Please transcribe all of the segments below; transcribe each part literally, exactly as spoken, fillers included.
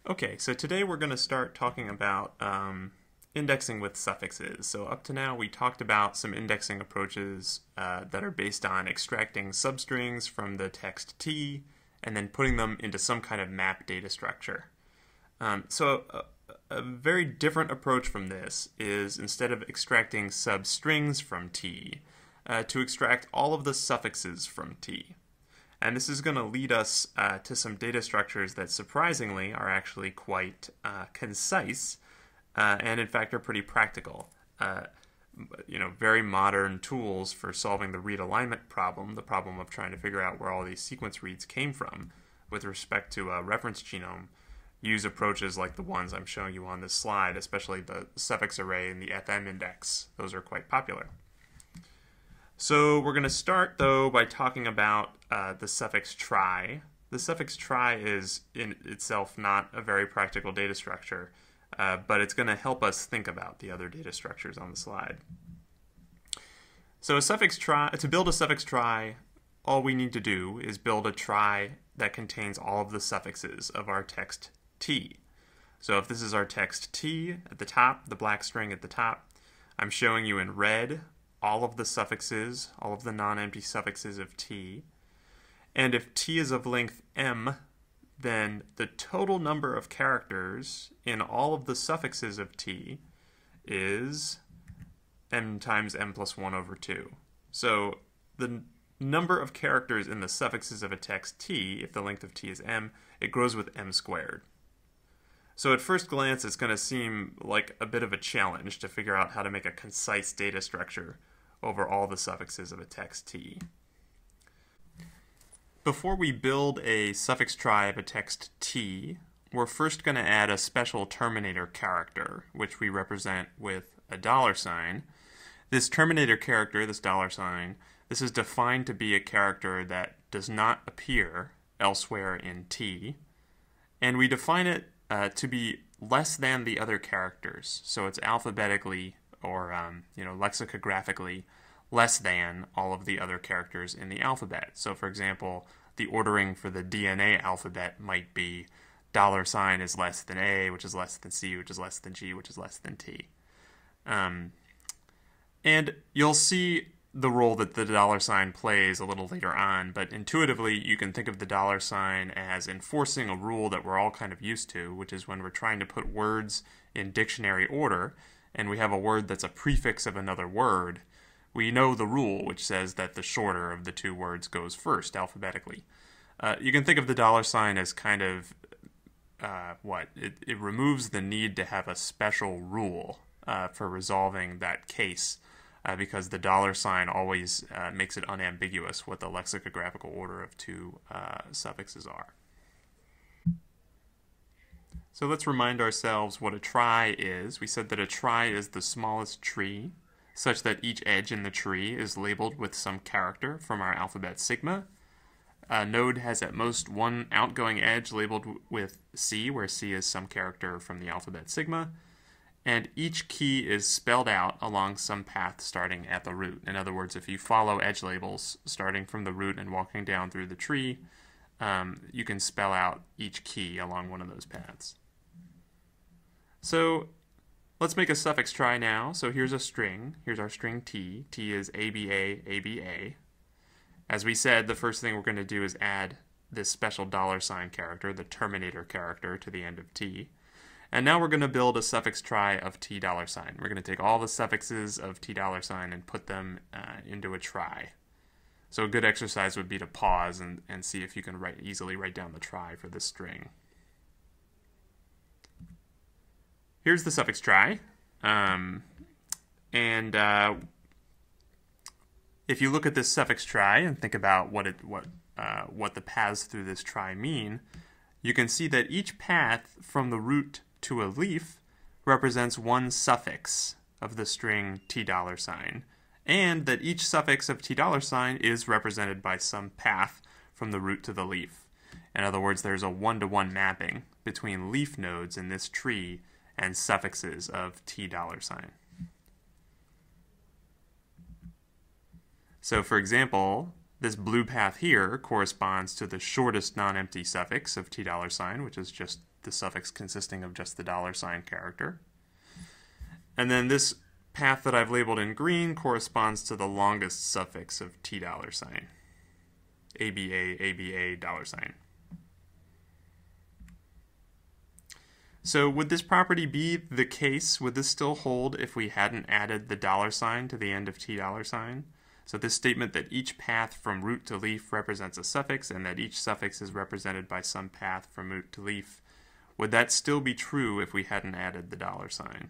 Okay, so today we're going to start talking about um, indexing with suffixes. So up to now we talked about some indexing approaches uh, that are based on extracting substrings from the text T and then putting them into some kind of map data structure. Um, so a, a very different approach from this is, instead of extracting substrings from T, uh, to extract all of the suffixes from T. And this is going to lead us uh, to some data structures that surprisingly are actually quite uh, concise uh, and in fact are pretty practical. Uh, you know, very modern tools for solving the read alignment problem, the problem of trying to figure out where all these sequence reads came from with respect to a reference genome, use approaches like the ones I'm showing you on this slide, especially the suffix array and the F M index. Those are quite popular. So we're going to start, though, by talking about uh, the suffix trie. The suffix trie is in itself not a very practical data structure, uh, but it's going to help us think about the other data structures on the slide. So a suffix trie, to build a suffix trie, all we need to do is build a trie that contains all of the suffixes of our text T. So if this is our text T at the top, the black string at the top, I'm showing you in red all of the suffixes, all of the non-empty suffixes of T. And if T is of length M, then the total number of characters in all of the suffixes of T is M times M plus one over two. So the number of characters in the suffixes of a text T, if the length of T is M, it grows with M squared. So at first glance, it's going to seem like a bit of a challenge to figure out how to make a concise data structure over all the suffixes of a text T. Before we build a suffix trie of a text T, we're first going to add a special terminator character, which we represent with a dollar sign. This terminator character, this dollar sign, this is defined to be a character that does not appear elsewhere in T, and we define it uh, to be less than the other characters. So it's alphabetically or um, you know, lexicographically less than all of the other characters in the alphabet. So for example, the ordering for the D N A alphabet might be dollar sign is less than A, which is less than C, which is less than G, which is less than T. Um, and you'll see the role that the dollar sign plays a little later on, but intuitively you can think of the dollar sign as enforcing a rule that we're all kind of used to, which is when we're trying to put words in dictionary order, and we have a word that's a prefix of another word, we know the rule, which says that the shorter of the two words goes first alphabetically. Uh, you can think of the dollar sign as kind of, uh, what, it, it removes the need to have a special rule uh, for resolving that case, uh, because the dollar sign always uh, makes it unambiguous what the lexicographical order of two uh, suffixes are. So let's remind ourselves what a trie is. We said that a trie is the smallest tree, such that each edge in the tree is labeled with some character from our alphabet sigma. A node has at most one outgoing edge labeled with C, where C is some character from the alphabet sigma. And each key is spelled out along some path starting at the root. In other words, if you follow edge labels starting from the root and walking down through the tree, um, you can spell out each key along one of those paths. So let's make a suffix trie now. So here's a string. Here's our string T. T is A B A, A B A. As we said, the first thing we're going to do is add this special dollar sign character, the terminator character, to the end of T. And now we're going to build a suffix trie of T dollar sign. We're going to take all the suffixes of T dollar sign and put them uh, into a trie. So a good exercise would be to pause and, and see if you can write, easily write down the trie for this string. Here's the suffix trie, um, and uh, if you look at this suffix trie and think about what it what uh, what the paths through this trie mean, you can see that each path from the root to a leaf represents one suffix of the string T dollar sign, and that each suffix of T dollar sign is represented by some path from the root to the leaf. In other words, there's a one-to-one mapping between leaf nodes in this tree and suffixes of T dollar sign. So for example, this blue path here corresponds to the shortest non-empty suffix of T dollar sign, which is just the suffix consisting of just the dollar sign character. And then this path that I've labeled in green corresponds to the longest suffix of T dollar sign. A B A, A B A, dollar sign. So would this property be the case? Would this still hold if we hadn't added the dollar sign to the end of T dollar sign? So this statement that each path from root to leaf represents a suffix and that each suffix is represented by some path from root to leaf, would that still be true if we hadn't added the dollar sign?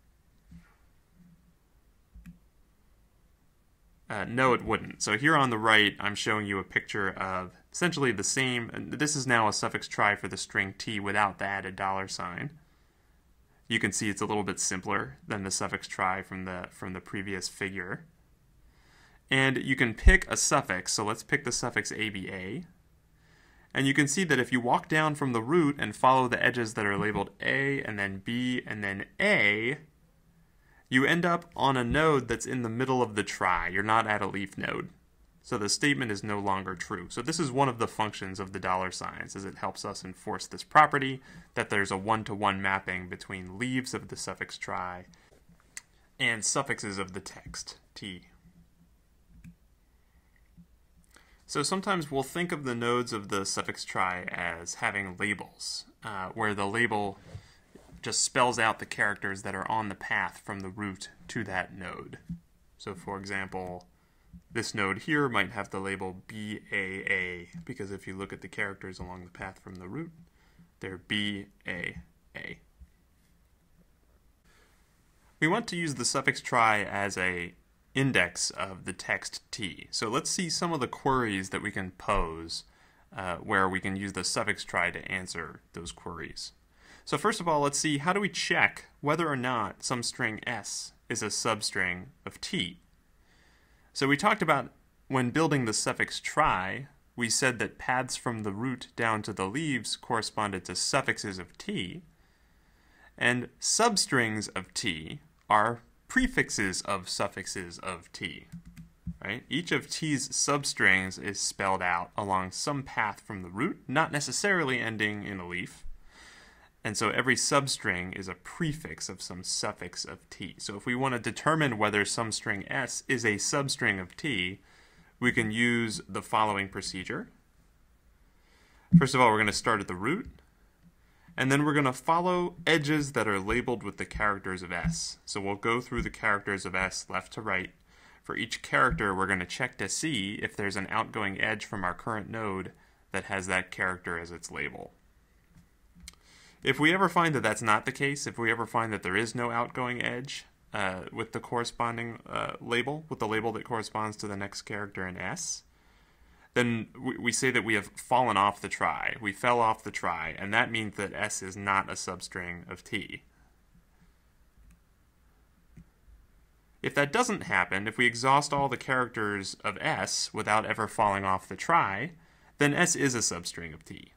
Uh, no, it wouldn't. So here on the right, I'm showing you a picture of essentially the same. This is now a suffix trie for the string T without the added dollar sign. You can see it's a little bit simpler than the suffix trie from the from the previous figure. And you can pick a suffix. So let's pick the suffix A B A. And you can see that if you walk down from the root and follow the edges that are labeled A and then B and then A, you end up on a node that's in the middle of the trie. You're not at a leaf node. So the statement is no longer true. So this is one of the functions of the dollar signs, is it helps us enforce this property that there's a one-to-one mapping between leaves of the suffix trie and suffixes of the text, T. So sometimes we'll think of the nodes of the suffix trie as having labels, uh, where the label just spells out the characters that are on the path from the root to that node. So for example, this node here might have the label B A A, because if you look at the characters along the path from the root, they're B A A. We want to use the suffix trie as a index of the text T. So let's see some of the queries that we can pose uh, where we can use the suffix trie to answer those queries. So first of all, let's see, how do we check whether or not some string S is a substring of T? So we talked about when building the suffix trie, we said that paths from the root down to the leaves corresponded to suffixes of T, and substrings of T are prefixes of suffixes of T. Right? Each of T's substrings is spelled out along some path from the root, not necessarily ending in a leaf. And so every substring is a prefix of some suffix of T. So if we want to determine whether some string S is a substring of T, we can use the following procedure. First of all, we're going to start at the root, and then we're going to follow edges that are labeled with the characters of S. So we'll go through the characters of S left to right. For each character, we're going to check to see if there's an outgoing edge from our current node that has that character as its label. If we ever find that that's not the case, if we ever find that there is no outgoing edge uh, with the corresponding uh, label, with the label that corresponds to the next character in S, then we, we say that we have fallen off the trie. We fell off the trie, and that means that S is not a substring of T. If that doesn't happen, if we exhaust all the characters of S without ever falling off the trie, then S is a substring of T.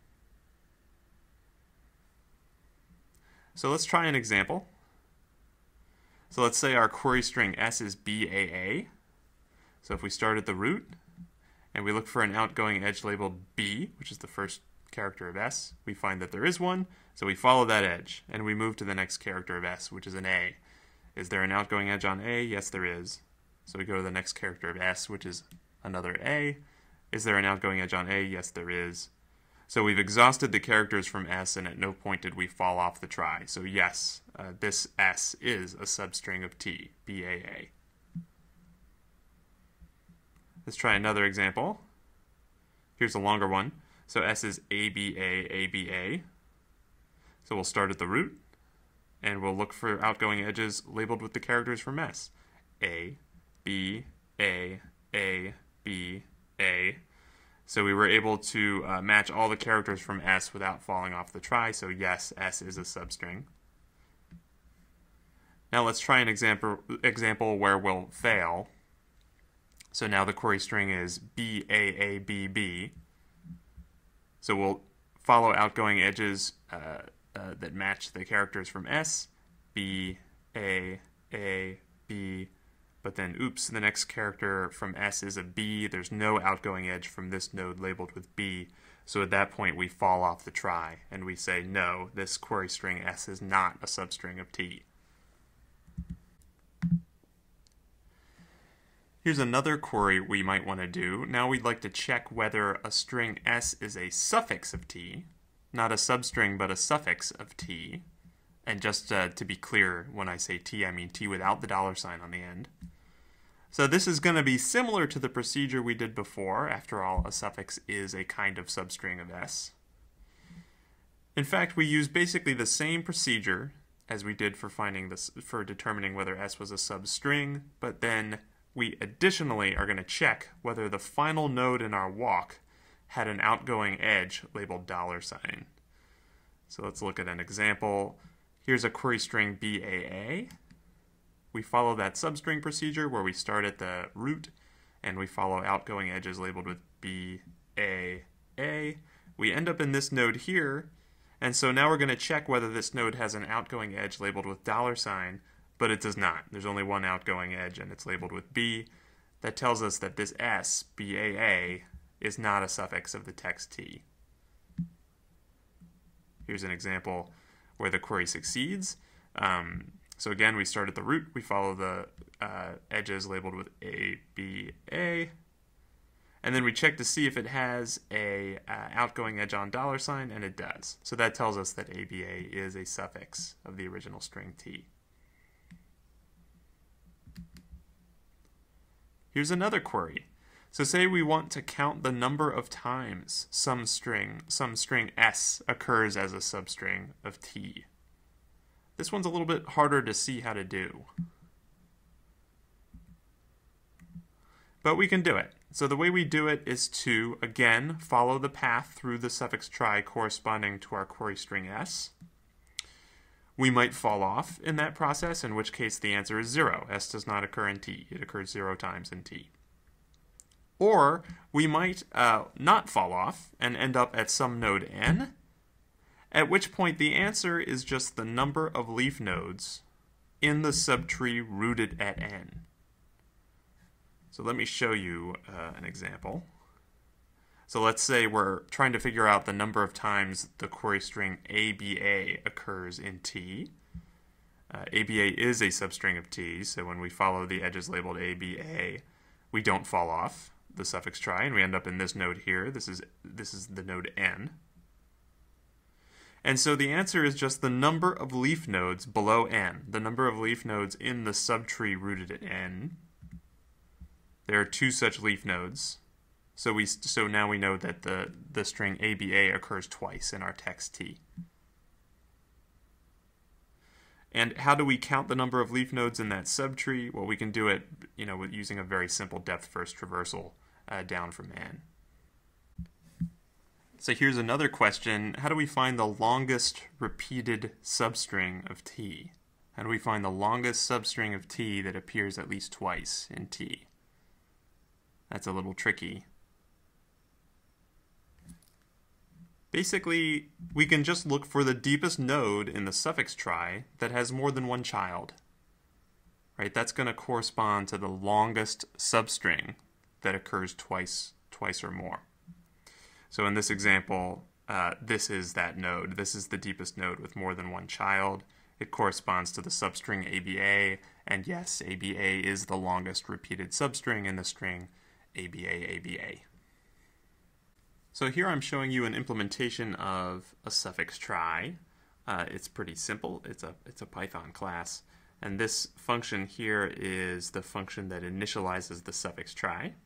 So let's try an example. So let's say our query string S is B A A. So if we start at the root and we look for an outgoing edge labeled B, which is the first character of S, we find that there is one, so we follow that edge and we move to the next character of S, which is an A. Is there an outgoing edge on A? Yes, there is. So we go to the next character of S, which is another A. Is there an outgoing edge on A? Yes, there is. So we've exhausted the characters from S, and at no point did we fall off the trie. So yes, uh, this S is a substring of T, B A A. Let's try another example. Here's a longer one. So S is A B A, A B A. So we'll start at the root, and we'll look for outgoing edges labeled with the characters from S. A, B, A, A, B, A. So we were able to uh, match all the characters from S without falling off the trie, so yes, S is a substring. Now let's try an example, example where we'll fail. So now the query string is B A A B B. So we'll follow outgoing edges uh, uh, that match the characters from S, B, A, A, B, but then, oops, the next character from S is a B. There's no outgoing edge from this node labeled with B. So at that point, we fall off the try, and we say, no, this query string S is not a substring of T. Here's another query we might want to do. Now we'd like to check whether a string S is a suffix of T, not a substring, but a suffix of T. And just uh, to be clear, when I say T, I mean T without the dollar sign on the end. So this is going to be similar to the procedure we did before. After all, a suffix is a kind of substring of S. In fact, we use basically the same procedure as we did for finding this, for determining whether S was a substring, but then we additionally are going to check whether the final node in our walk had an outgoing edge labeled dollar sign. So let's look at an example. Here's a query string B A A. We follow that substring procedure where we start at the root and we follow outgoing edges labeled with B A A. We end up in this node here, and so now we're going to check whether this node has an outgoing edge labeled with dollar sign, but it does not. There's only one outgoing edge and it's labeled with B. That tells us that this S, B A A, is not a suffix of the text T. Here's an example where the query succeeds. Um, So again, we start at the root, we follow the uh, edges labeled with A, B, A, and then we check to see if it has a uh, outgoing edge on dollar sign, and it does. So that tells us that A B A is a suffix of the original string T. Here's another query. So say we want to count the number of times some string, some string S occurs as a substring of T. This one's a little bit harder to see how to do. But we can do it. So the way we do it is to, again, follow the path through the suffix try corresponding to our query string S. We might fall off in that process, in which case the answer is zero. S does not occur in T. It occurs zero times in T. Or we might uh, not fall off and end up at some node N, at which point the answer is just the number of leaf nodes in the subtree rooted at N. So let me show you uh, an example. So let's say we're trying to figure out the number of times the query string A B A occurs in T. Uh, A B A is a substring of T, so when we follow the edges labeled A B A, we don't fall off the suffix try, and we end up in this node here. This is, this is the node N. And so the answer is just the number of leaf nodes below N, the number of leaf nodes in the subtree rooted at N. There are two such leaf nodes. So we so now we know that the, the string A B A occurs twice in our text T. And how do we count the number of leaf nodes in that subtree? Well, we can do it, you know, with using a very simple depth-first traversal uh, down from N. So here's another question. How do we find the longest repeated substring of T? How do we find the longest substring of T that appears at least twice in T? That's a little tricky. Basically, we can just look for the deepest node in the suffix try that has more than one child. Right? That's going to correspond to the longest substring that occurs twice, twice or more. So in this example, uh, this is that node. This is the deepest node with more than one child. It corresponds to the substring A B A, and yes, A B A is the longest repeated substring in the string A B A A B A. So here I'm showing you an implementation of a suffix try. Uh, it's pretty simple. It's a, it's a Python class. And this function here is the function that initializes the suffix try.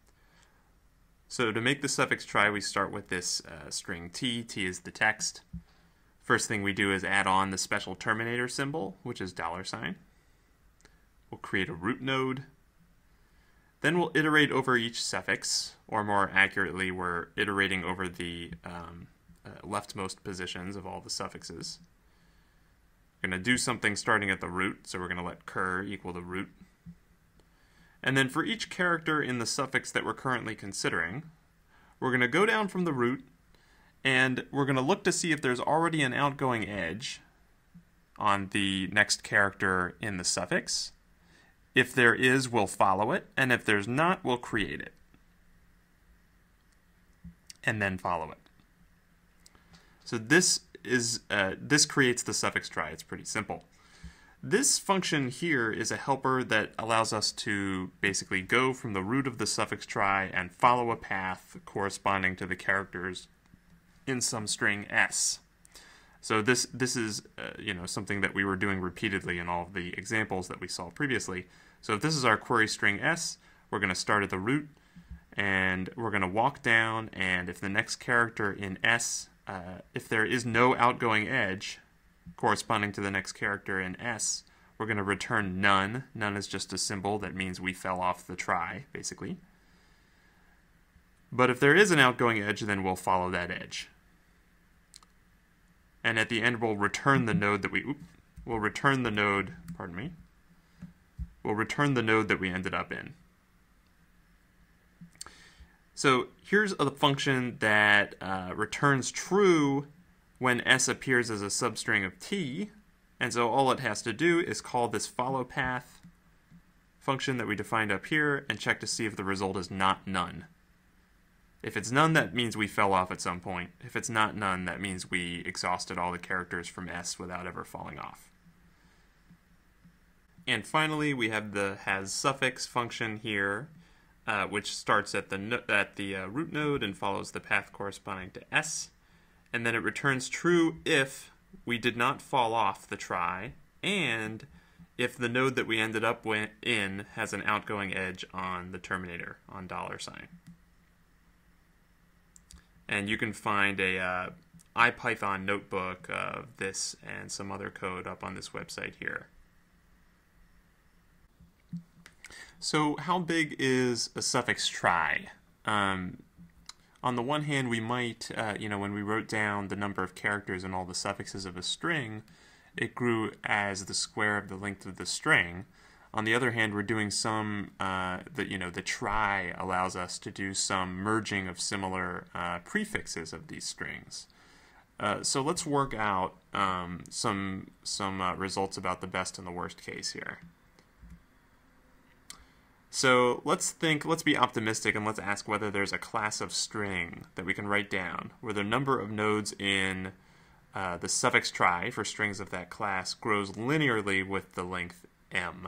So to make the suffix try, we start with this uh, string T. T is the text. First thing we do is add on the special terminator symbol, which is dollar sign. We'll create a root node. Then we'll iterate over each suffix, or more accurately, we're iterating over the um, uh, leftmost positions of all the suffixes. We're going to do something starting at the root, so we're going to let cur equal the root. And then for each character in the suffix that we're currently considering, we're going to go down from the root, and we're going to look to see if there's already an outgoing edge on the next character in the suffix. If there is, we'll follow it, and if there's not, we'll create it. And then follow it. So this is uh, this creates the suffix trie. It's pretty simple. This function here is a helper that allows us to basically go from the root of the suffix trie and follow a path corresponding to the characters in some string S. So this this is uh, you know something that we were doing repeatedly in all of the examples that we saw previously. So if this is our query string S, we're going to start at the root, and we're going to walk down, and if the next character in S, uh, if there is no outgoing edge corresponding to the next character in S, we're going to return none. None is just a symbol that means we fell off the trie, basically. But if there is an outgoing edge, then we'll follow that edge. And at the end, we'll return the node that we, oops, we'll return the node, pardon me, we'll return the node that we ended up in. So here's a function that uh, returns true when S appears as a substring of T, and so all it has to do is call this follow path function that we defined up here and check to see if the result is not none. If it's none, that means we fell off at some point. If it's not none, that means we exhausted all the characters from S without ever falling off. And finally, we have the has suffix function here, uh, which starts at the no at the uh, root node and follows the path corresponding to S. And then it returns true if we did not fall off the trie, and if the node that we ended up in has an outgoing edge on the terminator, on dollar sign. And you can find a uh, IPython notebook of this and some other code up on this website here. So how big is a suffix trie? Um, On the one hand, we might, uh, you know, when we wrote down the number of characters and all the suffixes of a string, it grew as the square of the length of the string. On the other hand, we're doing some, uh, the, you know, the trie allows us to do some merging of similar uh, prefixes of these strings. Uh, so let's work out um, some, some uh, results about the best and the worst case here. So let's think, let's be optimistic and let's ask whether there's a class of string that we can write down where the number of nodes in uh, the suffix trie for strings of that class grows linearly with the length m.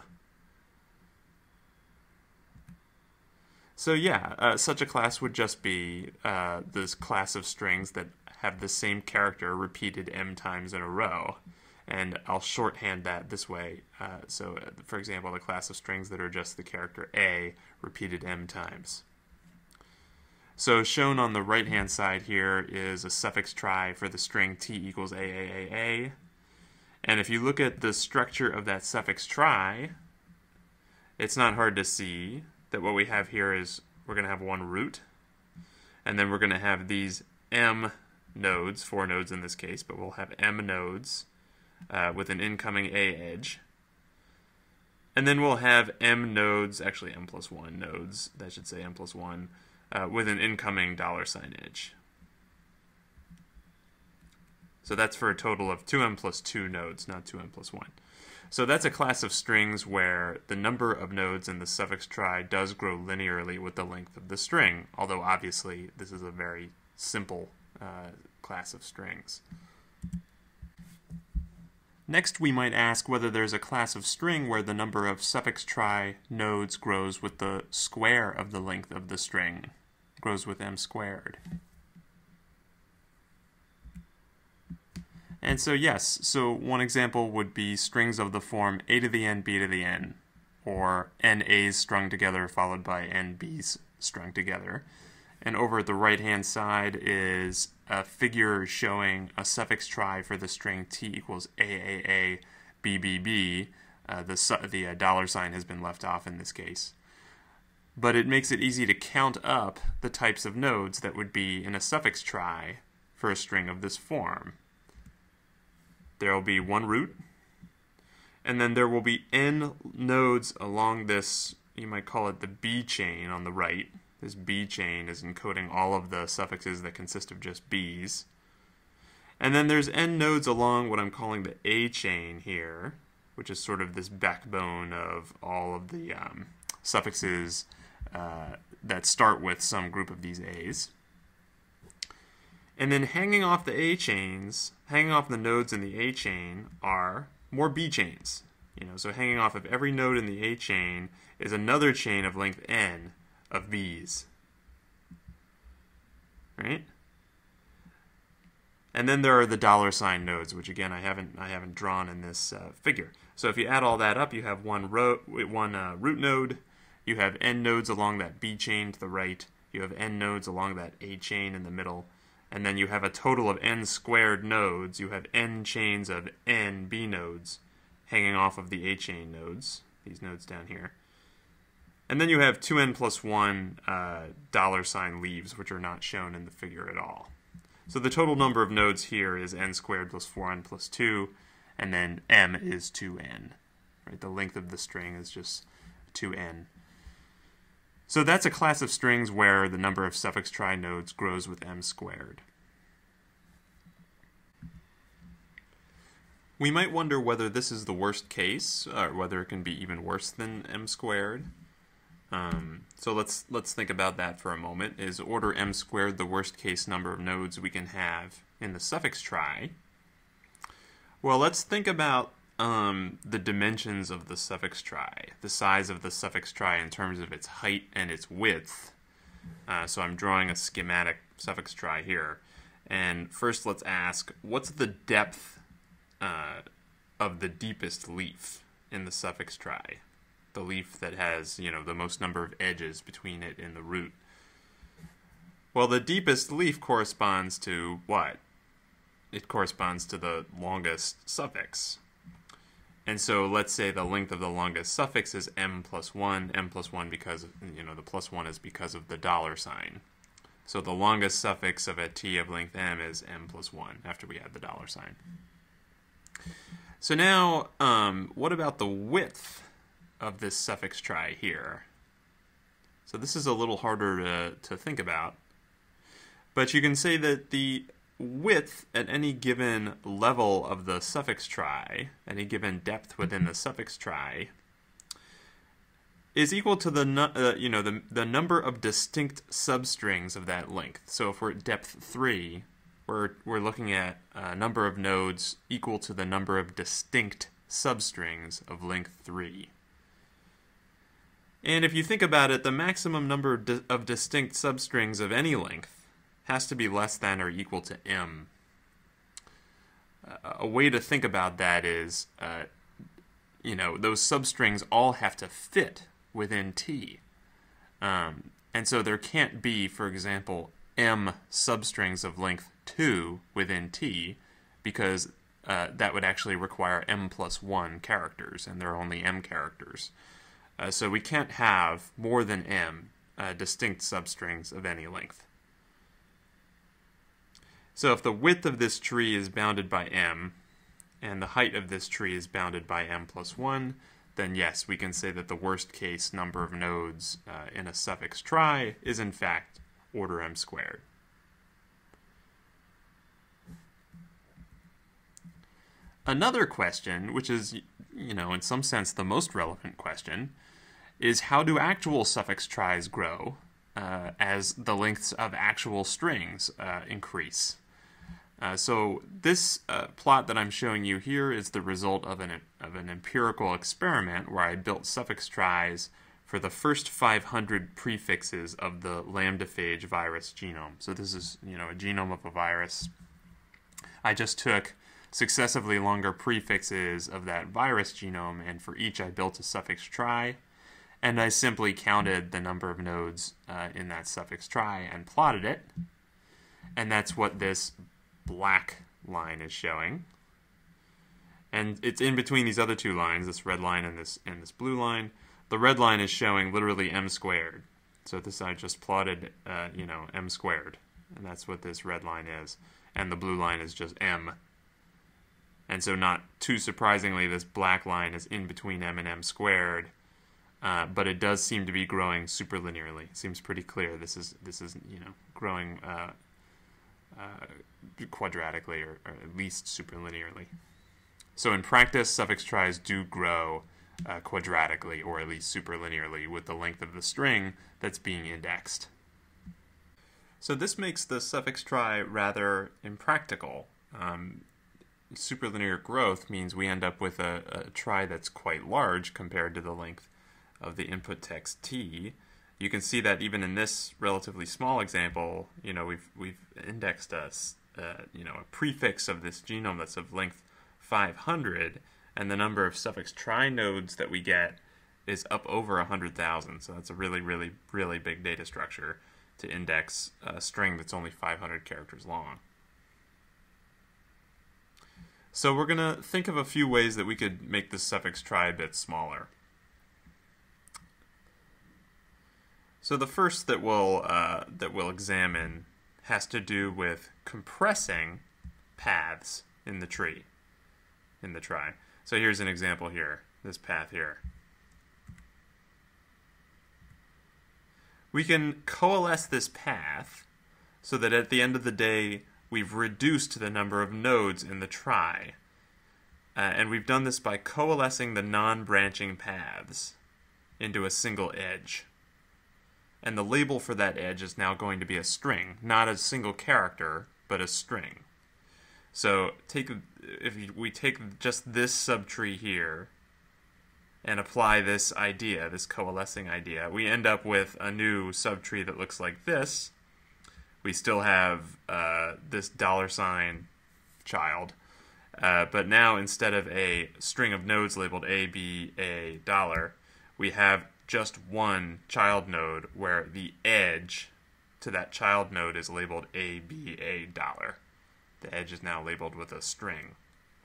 So yeah, uh, such a class would just be uh, this class of strings that have the same character repeated m times in a row. And I'll shorthand that this way. Uh, so, uh, for example, the class of strings that are just the character A repeated m times. So shown on the right-hand side here is a suffix trie for the string t equals a, a, a, a. And if you look at the structure of that suffix trie, it's not hard to see that what we have here is we're going to have one root, and then we're going to have these m nodes, four nodes in this case, but we'll have m nodes Uh, with an incoming A edge. And then we'll have M nodes, actually M plus one nodes, that should say M plus one, uh, with an incoming dollar sign edge. So that's for a total of two m plus two nodes, not two m plus one. So that's a class of strings where the number of nodes in the suffix trie does grow linearly with the length of the string, although obviously this is a very simple uh, class of strings. Next, we might ask whether there's a class of string where the number of suffix trie nodes grows with the square of the length of the string, grows with m squared. And so yes, so one example would be strings of the form a to the n, b to the n, or n a's strung together followed by n b's strung together. And over at the right-hand side is a figure showing a suffix trie for the string t equals a, a, a, b, b, b. Uh, the the uh, dollar sign has been left off in this case. But it makes it easy to count up the types of nodes that would be in a suffix trie for a string of this form. There will be one root, and then there will be n nodes along this, you might call it the b chain on the right. This B chain is encoding all of the suffixes that consist of just B's. And then there's n nodes along what I'm calling the A chain here, which is sort of this backbone of all of the um, suffixes uh, that start with some group of these A's. And then hanging off the A chains, hanging off the nodes in the A chain are more B chains. You know, so hanging off of every node in the A chain is another chain of length n of B's. Right? And then there are the dollar sign nodes, which again I haven't I haven't drawn in this uh, figure. So if you add all that up, you have one row, one uh, root node. You have n nodes along that B chain to the right. You have n nodes along that A chain in the middle, and then you have a total of n squared nodes. You have n chains of n B nodes hanging off of the A chain nodes. These nodes down here. And then you have two n plus one uh, dollar sign leaves, which are not shown in the figure at all. So the total number of nodes here is n squared plus four n plus two, and then m is two n. Right? The length of the string is just two n. So that's a class of strings where the number of suffix trie nodes grows with m squared. We might wonder whether this is the worst case, or whether it can be even worse than m squared. Um, so let's let's think about that for a moment. Is order m squared the worst case number of nodes we can have in the suffix trie? Well, let's think about um, the dimensions of the suffix trie, the size of the suffix trie in terms of its height and its width. Uh, so I'm drawing a schematic suffix trie here. And first let's ask, what's the depth uh, of the deepest leaf in the suffix trie? The leaf that has, you know, the most number of edges between it and the root. Well, the deepest leaf corresponds to what? It corresponds to the longest suffix. And so let's say the length of the longest suffix is m plus one, m plus one because, you know, the plus one is because of the dollar sign. So the longest suffix of a t of length m is m plus one after we add the dollar sign. So now, um, what about the width of this suffix trie here? So this is a little harder to, to think about. But you can say that the width at any given level of the suffix trie, any given depth within the suffix trie, is equal to the uh, you know the the number of distinct substrings of that length. So if we're at depth three, we're we're looking at a number of nodes equal to the number of distinct substrings of length three. And if you think about it, the maximum number of, di of distinct substrings of any length has to be less than or equal to m. Uh, a way to think about that is, uh, you know, those substrings all have to fit within t. Um, and so there can't be, for example, m substrings of length two within t, because uh, that would actually require m plus one characters, and there are only m characters. Uh, so we can't have more than m uh, distinct substrings of any length. So if the width of this tree is bounded by m, and the height of this tree is bounded by m plus one, then yes, we can say that the worst case number of nodes uh, in a suffix trie is in fact order m squared. Another question, which is, you know, in some sense the most relevant question, is how do actual suffix tries grow uh, as the lengths of actual strings uh, increase? Uh, so this uh, plot that I'm showing you here is the result of an, of an empirical experiment where I built suffix tries for the first five hundred prefixes of the lambdaphage virus genome. So this is, you know, a genome of a virus. I just took successively longer prefixes of that virus genome, and for each I built a suffix trie, and I simply counted the number of nodes uh, in that suffix trie and plotted it, and that's what this black line is showing. And it's in between these other two lines, this red line and this and this blue line. The red line is showing literally m squared. So this I just plotted, uh, you know, m squared, and that's what this red line is. And the blue line is just m. And so not too surprisingly, this black line is in between m and m squared, uh, but it does seem to be growing superlinearly. It seems pretty clear this is this is you know growing uh, uh, quadratically or, or at least superlinearly. So in practice, suffix tries do grow uh, quadratically or at least superlinearly with the length of the string that's being indexed. So this makes the suffix trie rather impractical. Um, superlinear growth means we end up with a, a trie that's quite large compared to the length of the input text t. You can see that even in this relatively small example, you know, we've we've indexed a uh, you know a prefix of this genome that's of length five hundred, and the number of suffix trie nodes that we get is up over one hundred thousand. So that's a really, really, really big data structure to index a string that's only five hundred characters long. So we're going to think of a few ways that we could make this suffix trie a bit smaller. So the first that we'll, uh, that we'll examine has to do with compressing paths in the tree, in the trie. So here's an example here, this path here. We can coalesce this path so that at the end of the day we've reduced the number of nodes in the trie. Uh, and we've done this by coalescing the non-branching paths into a single edge. And the label for that edge is now going to be a string, not a single character, but a string. So take if we take just this subtree here and apply this idea, this coalescing idea, we end up with a new subtree that looks like this. We still have uh, this dollar sign child, uh, but now instead of a string of nodes labeled A, B, A, dollar, we have just one child node where the edge to that child node is labeled A, B, A, dollar. The edge is now labeled with a string.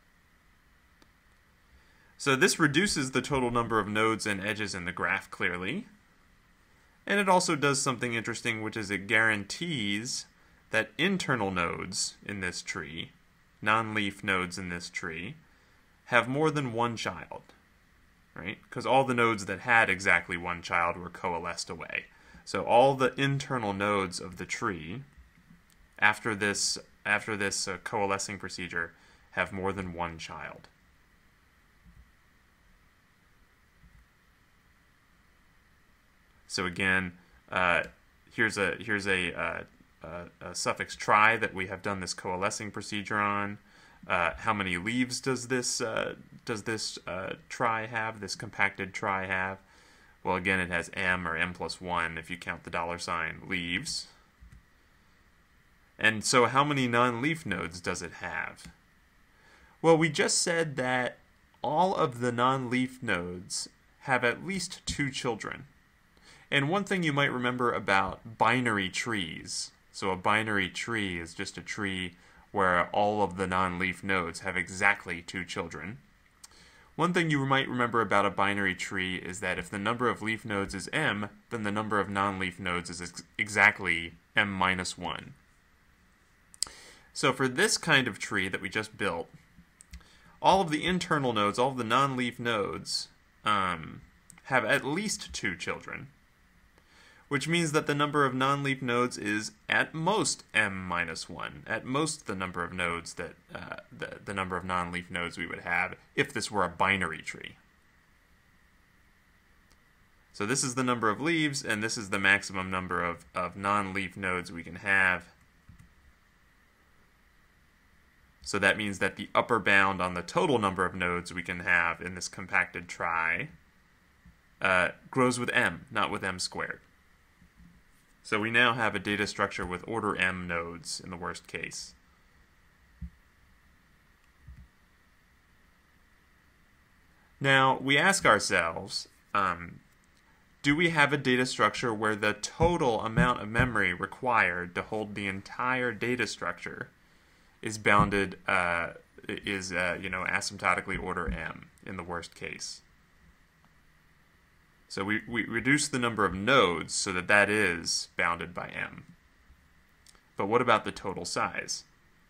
So this reduces the total number of nodes and edges in the graph clearly. And it also does something interesting, which is it guarantees that internal nodes in this tree, non-leaf nodes in this tree, have more than one child. Right? Because all the nodes that had exactly one child were coalesced away. So all the internal nodes of the tree, after this, after this uh, coalescing procedure, have more than one child. So again, uh, here's a here's a, uh, a, a suffix trie that we have done this coalescing procedure on. Uh, how many leaves does this uh, does this uh, trie have? This compacted trie have? Well, again, it has m or m plus one if you count the dollar sign leaves. And so, how many non-leaf nodes does it have? Well, we just said that all of the non-leaf nodes have at least two children. And one thing you might remember about binary trees, so a binary tree is just a tree where all of the non-leaf nodes have exactly two children. One thing you might remember about a binary tree is that if the number of leaf nodes is m, then the number of non-leaf nodes is ex exactly m minus one. So for this kind of tree that we just built, all of the internal nodes, all of the non-leaf nodes, um, have at least two children, which means that the number of non-leaf nodes is at most m minus one, at most the number of nodes that, uh, the, the number of non-leaf nodes we would have if this were a binary tree. So this is the number of leaves, and this is the maximum number of, of non-leaf nodes we can have. So that means that the upper bound on the total number of nodes we can have in this compacted trie uh, grows with m, not with m squared. So we now have a data structure with order m nodes in the worst case. Now, we ask ourselves, um, do we have a data structure where the total amount of memory required to hold the entire data structure is bounded, uh, is uh, you know, asymptotically order m in the worst case? So we, we reduce the number of nodes so that that is bounded by m. But what about the total size?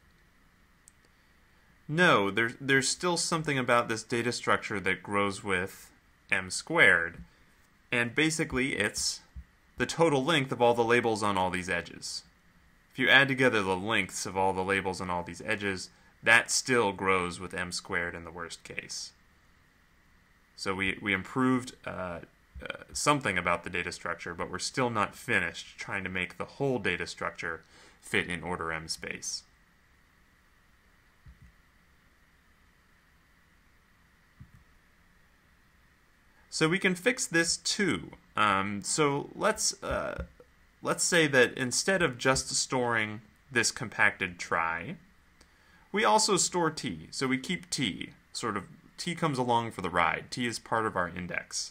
No, there's, there's still something about this data structure that grows with m squared. And basically it's the total length of all the labels on all these edges. If you add together the lengths of all the labels on all these edges, that still grows with m squared in the worst case. So we, we improved uh, uh, something about the data structure, but we're still not finished trying to make the whole data structure fit in order M space. So we can fix this too. Um, so let's uh, let's say that instead of just storing this compacted trie, we also store t. So we keep t. Sort of t comes along for the ride. T is part of our index.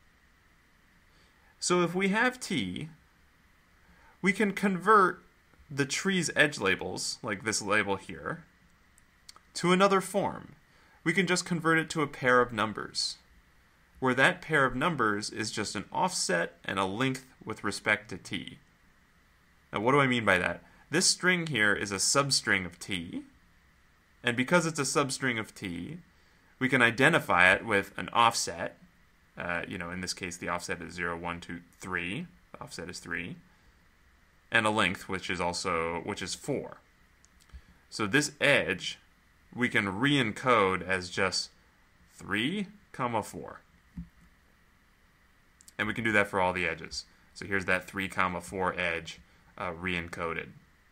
So if we have t, we can convert the tree's edge labels, like this label here, to another form. We can just convert it to a pair of numbers, where that pair of numbers is just an offset and a length with respect to t. Now what do I mean by that? This string here is a substring of t, and because it's a substring of t, we can identify it with an offset. Uh, you know, in this case the offset is zero, one, two, three. The offset is three. And a length, which is also which is four. So this edge we can re-encode as just three comma four. And we can do that for all the edges. So here's that three comma four edge uh, re-encoded.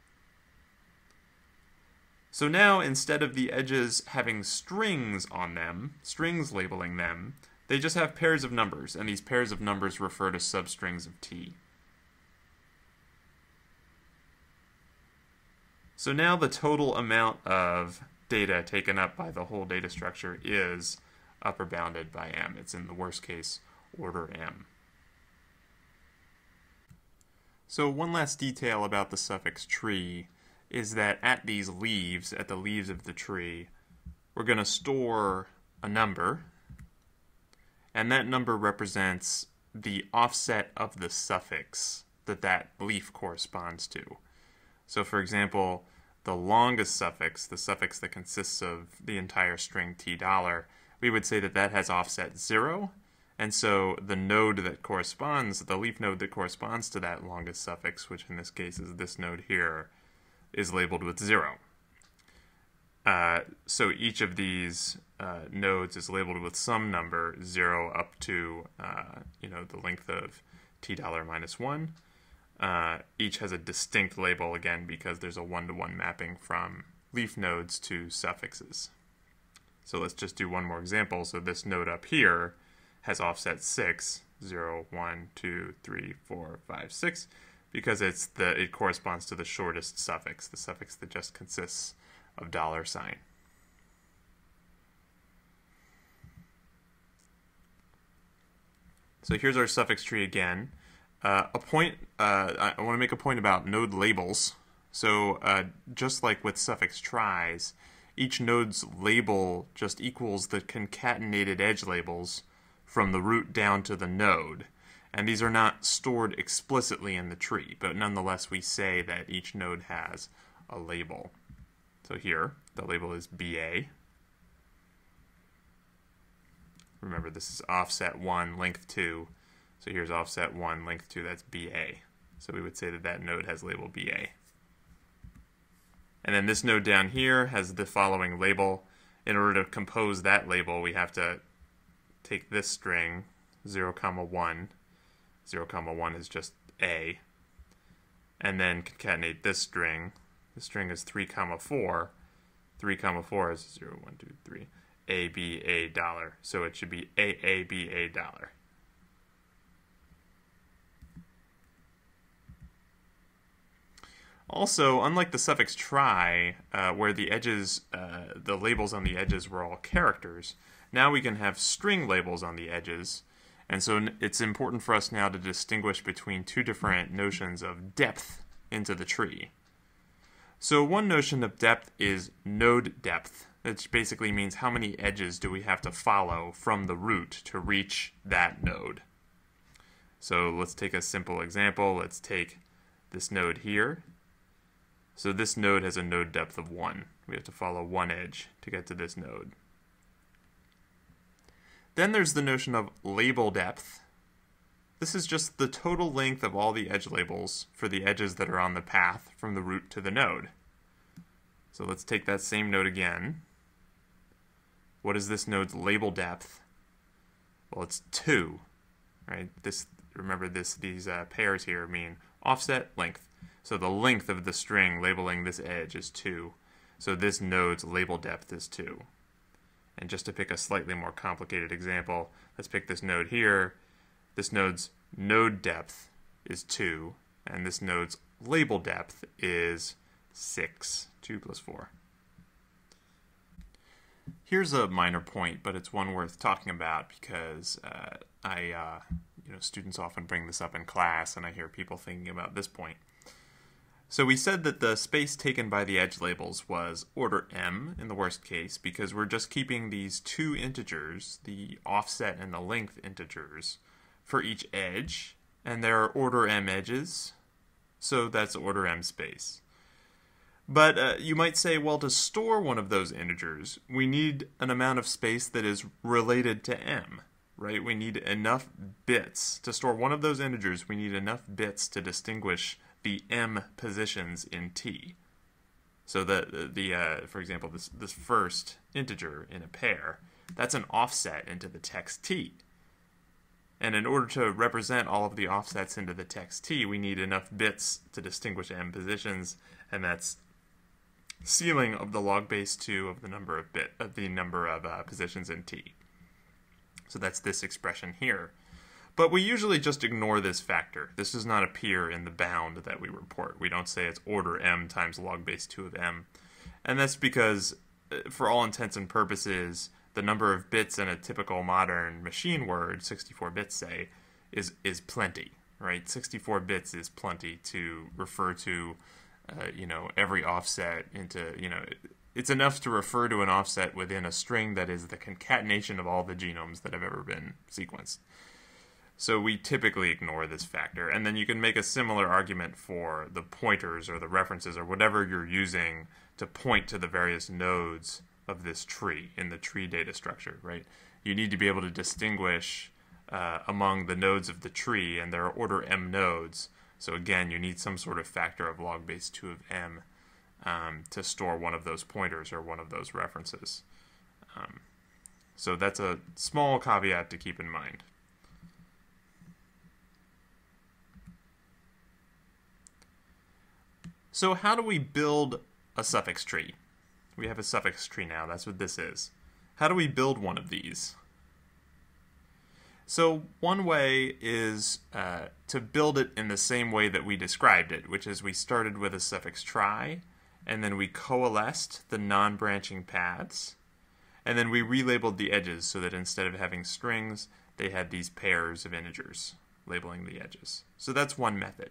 So now instead of the edges having strings on them, strings labeling them, they just have pairs of numbers, and these pairs of numbers refer to substrings of t. So now the total amount of data taken up by the whole data structure is upper bounded by m. It's in the worst case order m. So one last detail about the suffix tree is that at these leaves, at the leaves of the tree, we're going to store a number, and that number represents the offset of the suffix that that leaf corresponds to. So for example, the longest suffix, the suffix that consists of the entire string t dollar, we would say that that has offset zero, and so the node that corresponds, the leaf node that corresponds to that longest suffix, which in this case is this node here, is labeled with zero. Uh, so each of these uh, nodes is labeled with some number, zero up to uh, you know, the length of t dollar minus one. Uh, each has a distinct label, again, because there's a one-to-one mapping from leaf nodes to suffixes. So let's just do one more example. So this node up here has offset six, zero, one, two, three, four, five, six, because it's the it corresponds to the shortest suffix, the suffix that just consists of dollar sign. So here's our suffix tree again. Uh, a point, uh, I want to make a point about node labels. So uh, just like with suffix tries, each node's label just equals the concatenated edge labels from the root down to the node. And these are not stored explicitly in the tree, but nonetheless we say that each node has a label. So here, the label is B A. Remember, this is offset one, length two. So here's offset one, length two, that's B A. So we would say that that node has label B A. And then this node down here has the following label. In order to compose that label, we have to take this string, zero comma one. zero comma one is just A. And then concatenate this string. The string is three comma four. three comma four is zero, one, two, three. A, B, A, dollar. So it should be A, A, B, A, dollar. Also, unlike the suffix try, uh, where the edges, uh, the labels on the edges were all characters, now we can have string labels on the edges. And so it's important for us now to distinguish between two different notions of depth into the tree. So one notion of depth is node depth, which basically means how many edges do we have to follow from the root to reach that node. So let's take a simple example. Let's take this node here. So this node has a node depth of one. We have to follow one edge to get to this node. Then there's the notion of label depth. This is just the total length of all the edge labels for the edges that are on the path from the root to the node. So let's take that same node again. What is this node's label depth? Well, it's two. right? This, remember this, these uh, pairs here mean offset, length. So the length of the string labeling this edge is two. So this node's label depth is two. And just to pick a slightly more complicated example, let's pick this node here. This node's node depth is two, and this node's label depth is six. two plus four. Here's a minor point, but it's one worth talking about because uh, I, uh, you know, students often bring this up in class, and I hear people thinking about this point. So we said that the space taken by the edge labels was order m in the worst case because we're just keeping these two integers, the offset and the length integers, for each edge, and there are order m edges, so that's order m space. But uh, you might say, well, to store one of those integers, we need an amount of space that is related to m, right? We need enough bits. To store one of those integers, we need enough bits to distinguish the m positions in T. So the, the uh, for example, this, this first integer in a pair, that's an offset into the text T. And in order to represent all of the offsets into the text T, we need enough bits to distinguish m positions, and that's ceiling of the log base two of the number of bit of the number of uh, positions in T. So that's this expression here. But we usually just ignore this factor. This does not appear in the bound that we report. We don't say it's order m times log base two of m. And that's because, for all intents and purposes, the number of bits in a typical modern machine word, sixty-four bits say, is, is plenty, right? sixty-four bits is plenty to refer to, uh, you know, every offset into, you know, it's enough to refer to an offset within a string that is the concatenation of all the genomes that have ever been sequenced. So we typically ignore this factor, and then you can make a similar argument for the pointers or the references or whatever you're using to point to the various nodes of this tree in the tree data structure, right? You need to be able to distinguish uh, among the nodes of the tree, and there are order m nodes. So again, you need some sort of factor of log base two of m um, to store one of those pointers or one of those references. Um, so that's a small caveat to keep in mind. So how do we build a suffix tree? We have a suffix tree now, that's what this is. How do we build one of these? So one way is uh, to build it in the same way that we described it, which is we started with a suffix trie, and then we coalesced the non-branching paths, and then we relabeled the edges so that instead of having strings, they had these pairs of integers labeling the edges. So that's one method.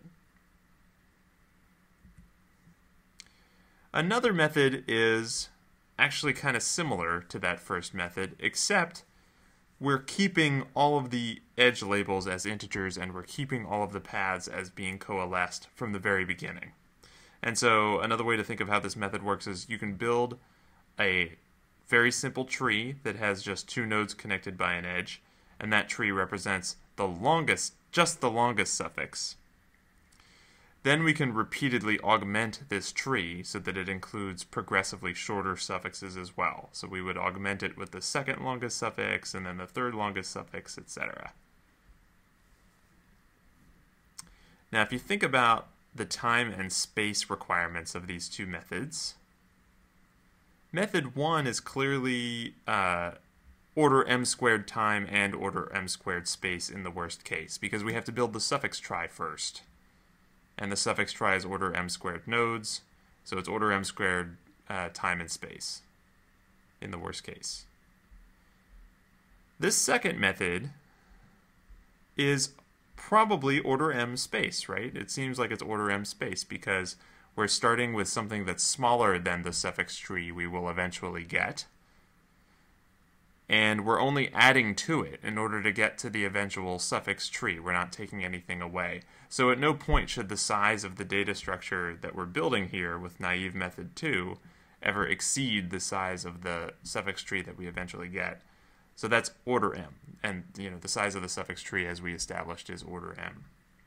Another method is actually kind of similar to that first method, except we're keeping all of the edge labels as integers and we're keeping all of the paths as being coalesced from the very beginning. And so another way to think of how this method works is you can build a very simple tree that has just two nodes connected by an edge, and that tree represents the longest, just the longest suffix. Then we can repeatedly augment this tree so that it includes progressively shorter suffixes as well. So we would augment it with the second longest suffix, and then the third longest suffix, et cetera. Now, if you think about the time and space requirements of these two methods, method one is clearly uh, order m squared time and order m squared space in the worst case, because we have to build the suffix trie first. And the suffix trie is order m squared nodes, so it's order m squared uh, time and space in the worst case. This second method is probably order m space, right? It seems like it's order m space because we're starting with something that's smaller than the suffix tree we will eventually get, and we're only adding to it in order to get to the eventual suffix tree. We're not taking anything away. So at no point should the size of the data structure that we're building here with naive method two ever exceed the size of the suffix tree that we eventually get. So that's order m, and you know the size of the suffix tree as we established is order m.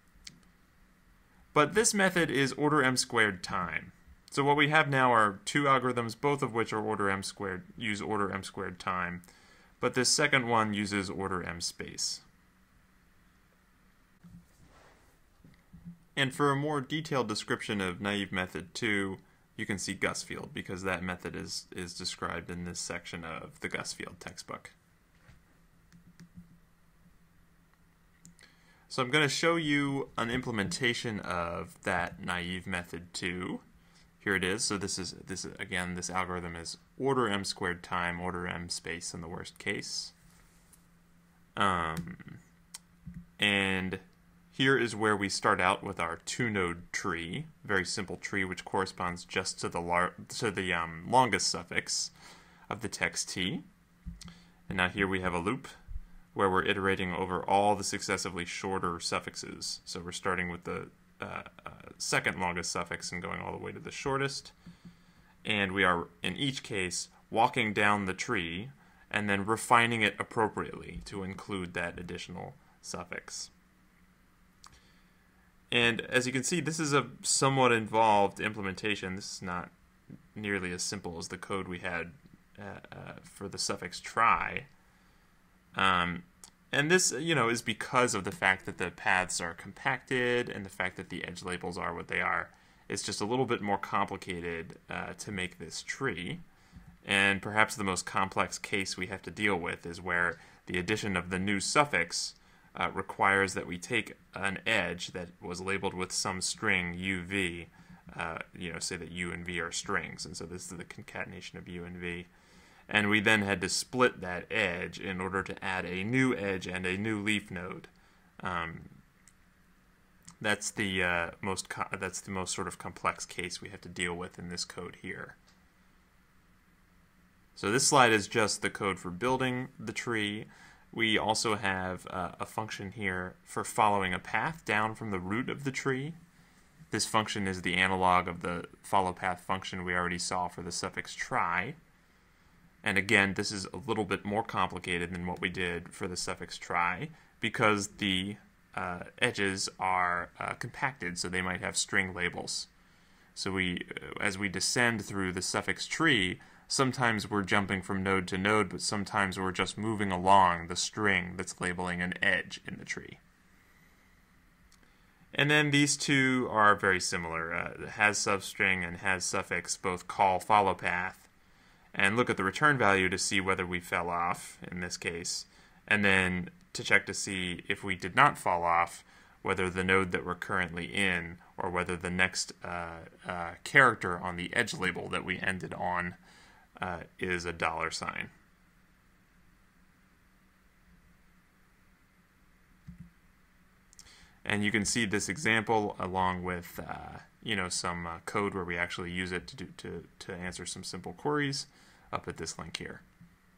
But this method is order m squared time. So what we have now are two algorithms, both of which are order m squared, use order m squared time. But this second one uses order m space. And for a more detailed description of naive method two, you can see Gusfield, because that method is, is described in this section of the Gusfield textbook. So I'm going to show you an implementation of that naive method two. Here it is. So this is, this again, this algorithm is order m squared time, order m space in the worst case. Um, and here is where we start out with our two-node tree, very simple tree, which corresponds just to the lar to the um, longest suffix of the text t. And now here we have a loop where we're iterating over all the successively shorter suffixes. So we're starting with the uh, uh, second longest suffix and going all the way to the shortest. And we are, in each case, walking down the tree and then refining it appropriately to include that additional suffix. And as you can see, this is a somewhat involved implementation. This is not nearly as simple as the code we had uh, uh, for the suffix try. Um, and this, you know, is because of the fact that the paths are compacted and the fact that the edge labels are what they are. It's just a little bit more complicated uh, to make this tree. And perhaps the most complex case we have to deal with is where the addition of the new suffix uh, requires that we take an edge that was labeled with some string U V, uh, you know, say that U and V are strings, and so this is the concatenation of U and V. And we then had to split that edge in order to add a new edge and a new leaf node. Um, that's the uh, most co that's the most sort of complex case we have to deal with in this code here. So this slide is just the code for building the tree. We also have uh, a function here for following a path down from the root of the tree. This function is the analog of the follow path function we already saw for the suffix try. And again, this is a little bit more complicated than what we did for the suffix try because the uh, edges are uh, compacted, so they might have string labels. So we, as we descend through the suffix tree, sometimes we're jumping from node to node, but sometimes we're just moving along the string that's labeling an edge in the tree. And then these two are very similar. Uh, has substring and has suffix both call follow path and look at the return value to see whether we fell off in this case, and then to check to see if we did not fall off, whether the node that we're currently in or whether the next uh, uh, character on the edge label that we ended on uh, is a dollar sign. And you can see this example along with uh, you know, some uh, code where we actually use it to, do, to, to answer some simple queries up at this link here.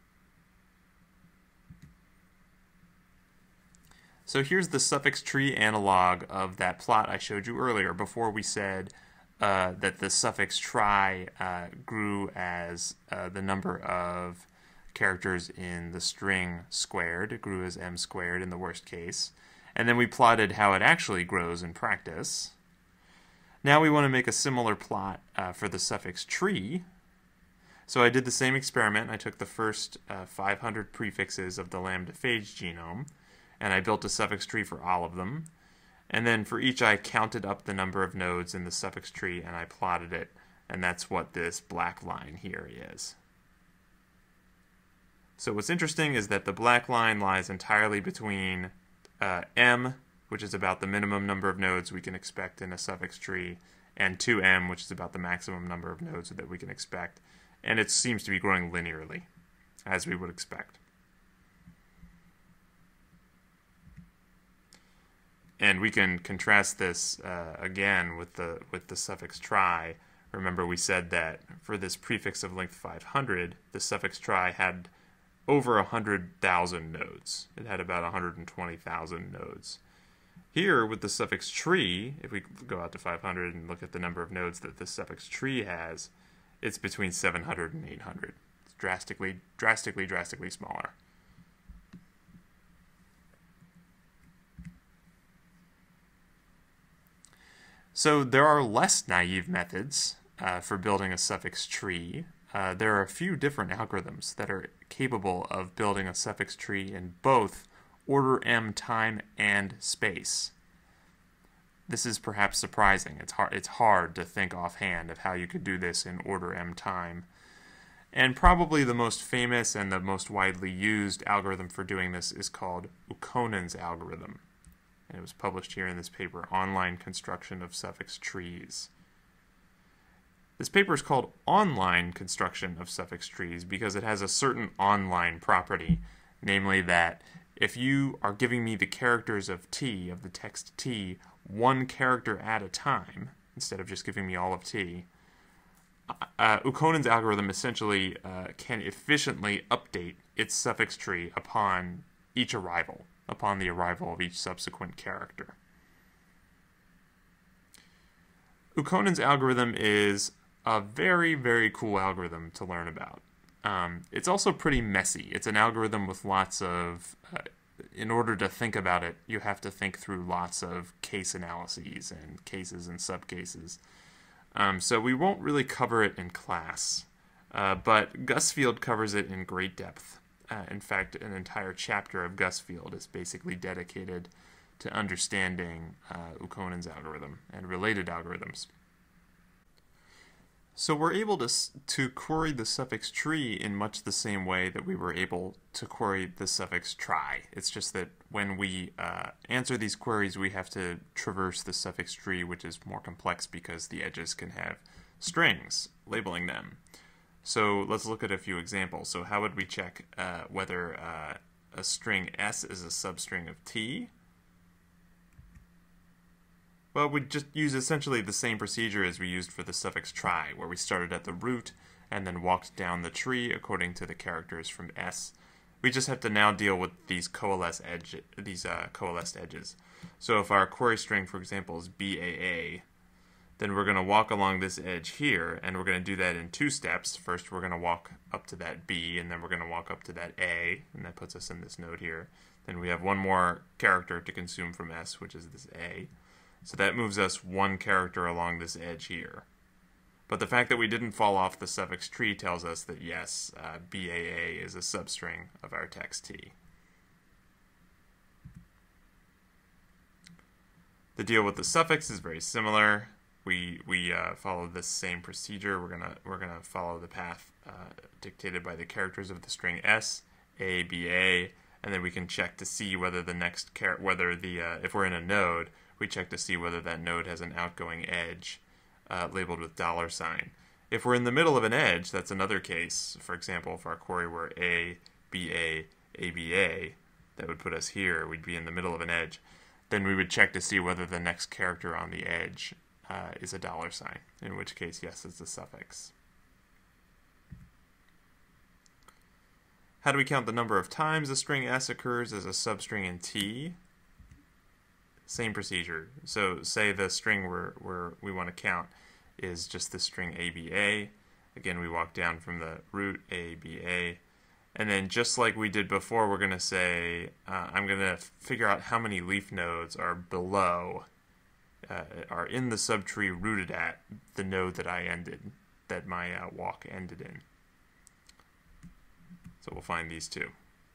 So here's the suffix tree analog of that plot I showed you earlier before we said uh, that the suffix try uh, grew as uh, the number of characters in the string squared. It grew as m squared in the worst case. And then we plotted how it actually grows in practice. Now we want to make a similar plot uh, for the suffix tree. So I did the same experiment. I took the first uh, five hundred prefixes of the lambda phage genome, and I built a suffix tree for all of them. And then for each I counted up the number of nodes in the suffix tree and I plotted it, and that's what this black line here is. So what's interesting is that the black line lies entirely between uh, m, which is about the minimum number of nodes we can expect in a suffix tree, and two m, which is about the maximum number of nodes that we can expect. And it seems to be growing linearly, as we would expect. And we can contrast this uh, again with the with the suffix try. Remember we said that for this prefix of length five hundred, the suffix try had over one hundred thousand nodes. It had about one hundred twenty thousand nodes. Here with the suffix tree, if we go out to five hundred and look at the number of nodes that the suffix tree has, it's between seven hundred and eight hundred. It's drastically, drastically, drastically smaller. So there are less naive methods uh, for building a suffix tree. Uh, there are a few different algorithms that are capable of building a suffix tree in both order m time and space. This is perhaps surprising. It's hard, it's hard to think offhand of how you could do this in order m time. And probably the most famous and the most widely used algorithm for doing this is called Ukkonen's algorithm. And it was published here in this paper, Online Construction of Suffix Trees. This paper is called Online Construction of Suffix Trees because it has a certain online property, namely that if you are giving me the characters of t, of the text t, one character at a time, instead of just giving me all of t, uh, Ukkonen's algorithm essentially uh, can efficiently update its suffix tree upon each arrival, upon the arrival of each subsequent character. Ukkonen's algorithm is a very, very cool algorithm to learn about. Um, it's also pretty messy. It's an algorithm with lots of, uh, in order to think about it, you have to think through lots of case analyses and cases and subcases. Um, so we won't really cover it in class, uh, but Gusfield covers it in great depth. Uh, in fact, an entire chapter of Gusfield is basically dedicated to understanding uh, Ukkonen's algorithm and related algorithms. So we're able to, to query the suffix tree in much the same way that we were able to query the suffix try. It's just that when we uh, answer these queries, we have to traverse the suffix tree, which is more complex because the edges can have strings labeling them. So let's look at a few examples. So how would we check uh, whether uh, a string S is a substring of T? Well, we'd just use essentially the same procedure as we used for the suffix try, where we started at the root and then walked down the tree according to the characters from S. We just have to now deal with these coalesced edge, these uh, coalesced edges. So if our query string, for example, is B A A, then we're going to walk along this edge here, and we're going to do that in two steps. First, we're going to walk up to that B, and then we're going to walk up to that A, and that puts us in this node here. Then we have one more character to consume from S, which is this A. So that moves us one character along this edge here. But the fact that we didn't fall off the suffix tree tells us that yes, uh, B A A is a substring of our text T. The deal with the suffix is very similar. We we uh, follow this same procedure. We're gonna we're gonna follow the path uh, dictated by the characters of the string S, A, B, A, and then we can check to see whether the next char whether the uh, if we're in a node, we check to see whether that node has an outgoing edge uh, labeled with dollar sign. If we're in the middle of an edge, that's another case. For example, if our query were A, B, A, A, B, A, that would put us here. We'd be in the middle of an edge. Then we would check to see whether the next character on the edge uh, is a dollar sign, in which case, yes, it's a suffix. How do we count the number of times the string S occurs as a substring in T? Same procedure. So say the string we're, we're, we want to count is just the string A B A. Again, we walk down from the root A B A. And then just like we did before, we're going to say, uh, I'm going to figure out how many leaf nodes are below, uh, are in the subtree rooted at the node that I ended, that my uh, walk ended in. So we'll find these two.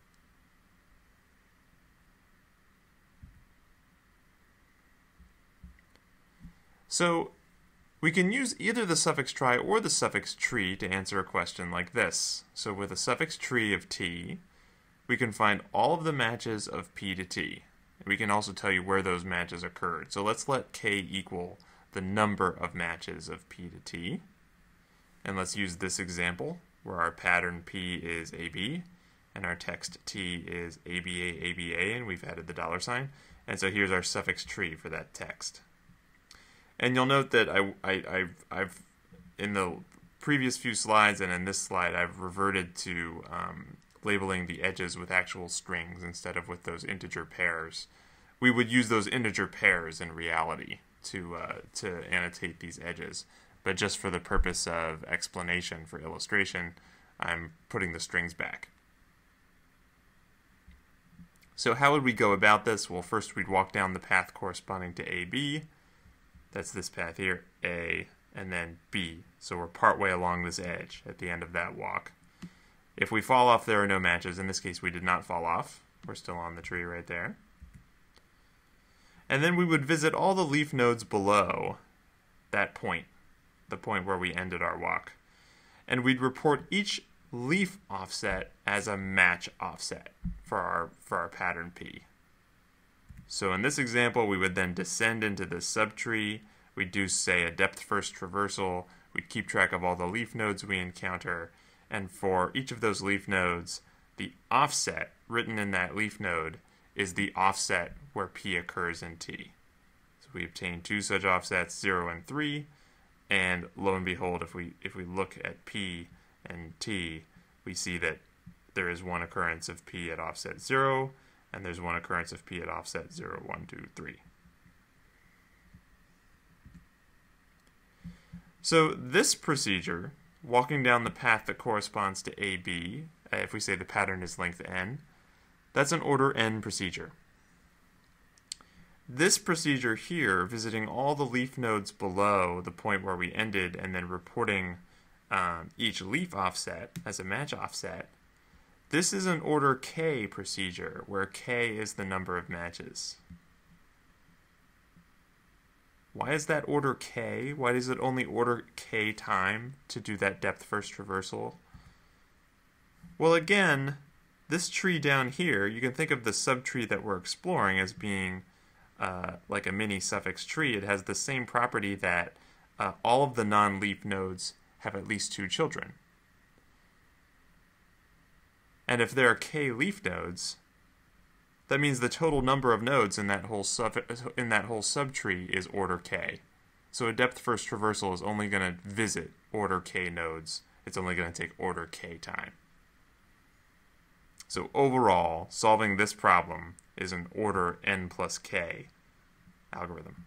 So we can use either the suffix try or the suffix tree to answer a question like this. So with a suffix tree of T, we can find all of the matches of P to T. We can also tell you where those matches occurred. So let's let K equal the number of matches of P to T. And let's use this example where our pattern P is A B and our text T is A B A, A B A, and we've added the dollar sign. And so here's our suffix tree for that text. And you'll note that I, I, I've, I've, in the previous few slides and in this slide, I've reverted to um, labeling the edges with actual strings instead of with those integer pairs. We would use those integer pairs in reality to, uh, to annotate these edges. But just for the purpose of explanation, for illustration, I'm putting the strings back. So how would we go about this? Well, first we'd walk down the path corresponding to A B. That's this path here, A, and then B. So we're partway along this edge at the end of that walk. If we fall off, there are no matches. In this case, we did not fall off. We're still on the tree right there. And then we would visit all the leaf nodes below that point, the point where we ended our walk. And we'd report each leaf offset as a match offset for our, for our pattern P. So in this example, we would then descend into this subtree. We'd do, say, a depth-first traversal. We'd keep track of all the leaf nodes we encounter. And for each of those leaf nodes, the offset written in that leaf node is the offset where P occurs in T. So we obtain two such offsets, zero and three. And lo and behold, if we, if we look at P and T, we see that there is one occurrence of P at offset zero, and there's one occurrence of P at offset zero, one, two, three. So this procedure, walking down the path that corresponds to A B, if we say the pattern is length n, that's an order n procedure. This procedure here, visiting all the leaf nodes below the point where we ended and then reporting um, each leaf offset as a match offset, this is an order k procedure where k is the number of matches. Why is that order k? Why does it only order k time to do that depth first traversal? Well, again, this tree down here, you can think of the subtree that we're exploring as being uh, like a mini suffix tree. It has the same property that uh, all of the non-leaf nodes have at least two children. And if there are k leaf nodes, that means the total number of nodes in that whole sub in that whole subtree is order k. So a depth first traversal is only going to visit order k nodes. It's only going to take order k time. So overall, solving this problem is an order n plus k algorithm.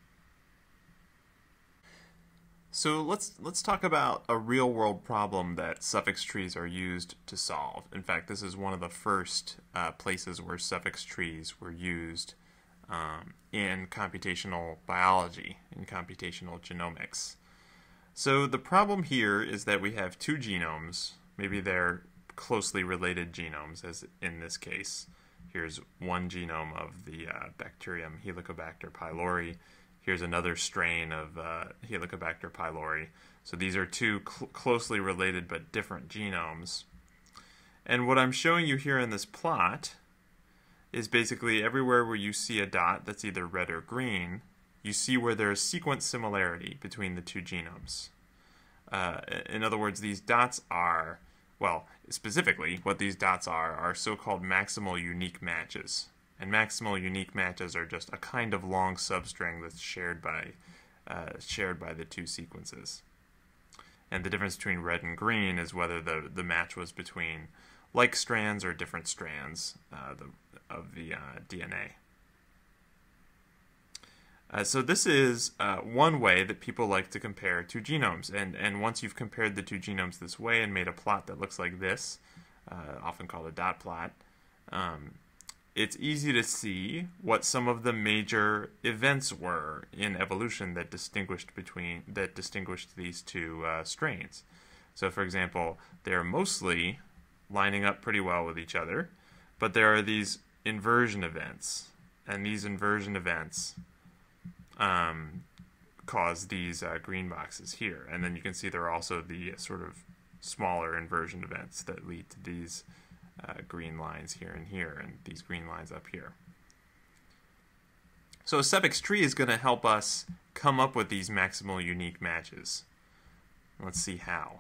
So let's let's talk about a real-world problem that suffix trees are used to solve. In fact, this is one of the first uh, places where suffix trees were used um, in computational biology, in computational genomics. So the problem here is that we have two genomes. Maybe they're closely related genomes, as in this case. Here's one genome of the uh, bacterium Helicobacter pylori. Here's another strain of uh, Helicobacter pylori. So these are two cl closely related but different genomes. And what I'm showing you here in this plot is basically everywhere where you see a dot that's either red or green, you see where there's sequence similarity between the two genomes. Uh, in other words, these dots are, well, specifically what these dots are, are so-called maximal unique matches. And maximal unique matches are just a kind of long substring that's shared by uh, shared by the two sequences. And the difference between red and green is whether the the match was between like strands or different strands uh, the, of the uh, D N A. Uh, so this is uh, one way that people like to compare two genomes. And and once you've compared the two genomes this way and made a plot that looks like this, uh, often called a dot plot, um, it's easy to see what some of the major events were in evolution that distinguished between that distinguished these two uh, strains. So, for example, they're mostly lining up pretty well with each other, but there are these inversion events, and these inversion events um, cause these uh, green boxes here. And then you can see there are also the uh, sort of smaller inversion events that lead to these Uh, green lines here and here, and these green lines up here. So a suffix tree is going to help us come up with these maximal unique matches. Let's see how.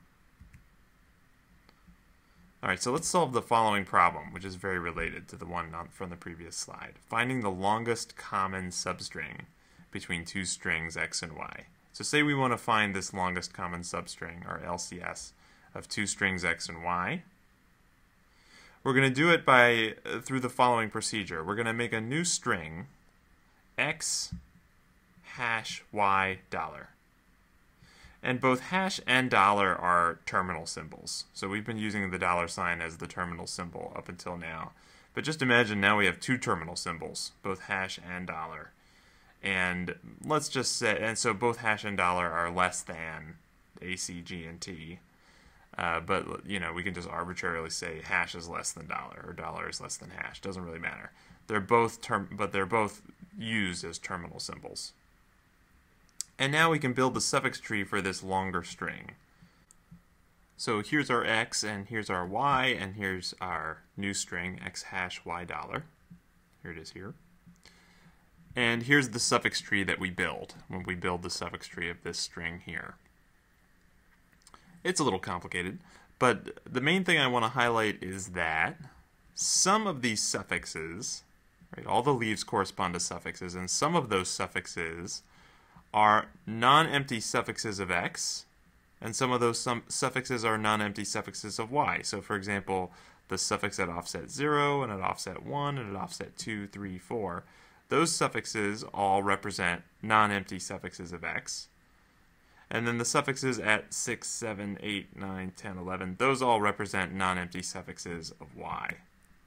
Alright, so let's solve the following problem, which is very related to the one on, from the previous slide. Finding the longest common substring between two strings x and y. So say we want to find this longest common substring, or L C S, of two strings x and y. We're going to do it by uh, through the following procedure. We're going to make a new string, x hash y dollar. And both hash and dollar are terminal symbols. So we've been using the dollar sign as the terminal symbol up until now. But just imagine now we have two terminal symbols, both hash and dollar. And let's just say, and so both hash and dollar are less than A, C, G, and T. Uh, but, you know, we can just arbitrarily say hash is less than dollar or dollar is less than hash. Doesn't really matter. They're both term, but they're both used as terminal symbols. And now we can build the suffix tree for this longer string. So here's our x, and here's our y, and here's our new string, x hash y dollar. Here it is here. And here's the suffix tree that we build when we build the suffix tree of this string here. It's a little complicated, but the main thing I want to highlight is that some of these suffixes, right, all the leaves correspond to suffixes, and some of those suffixes are non-empty suffixes of x, and some of those some suffixes are non-empty suffixes of y. So for example, the suffix at offset zero, and at offset one, and at offset two, three, four, those suffixes all represent non-empty suffixes of x. And then the suffixes at six, seven, eight, nine, ten, eleven, those all represent non-empty suffixes of y.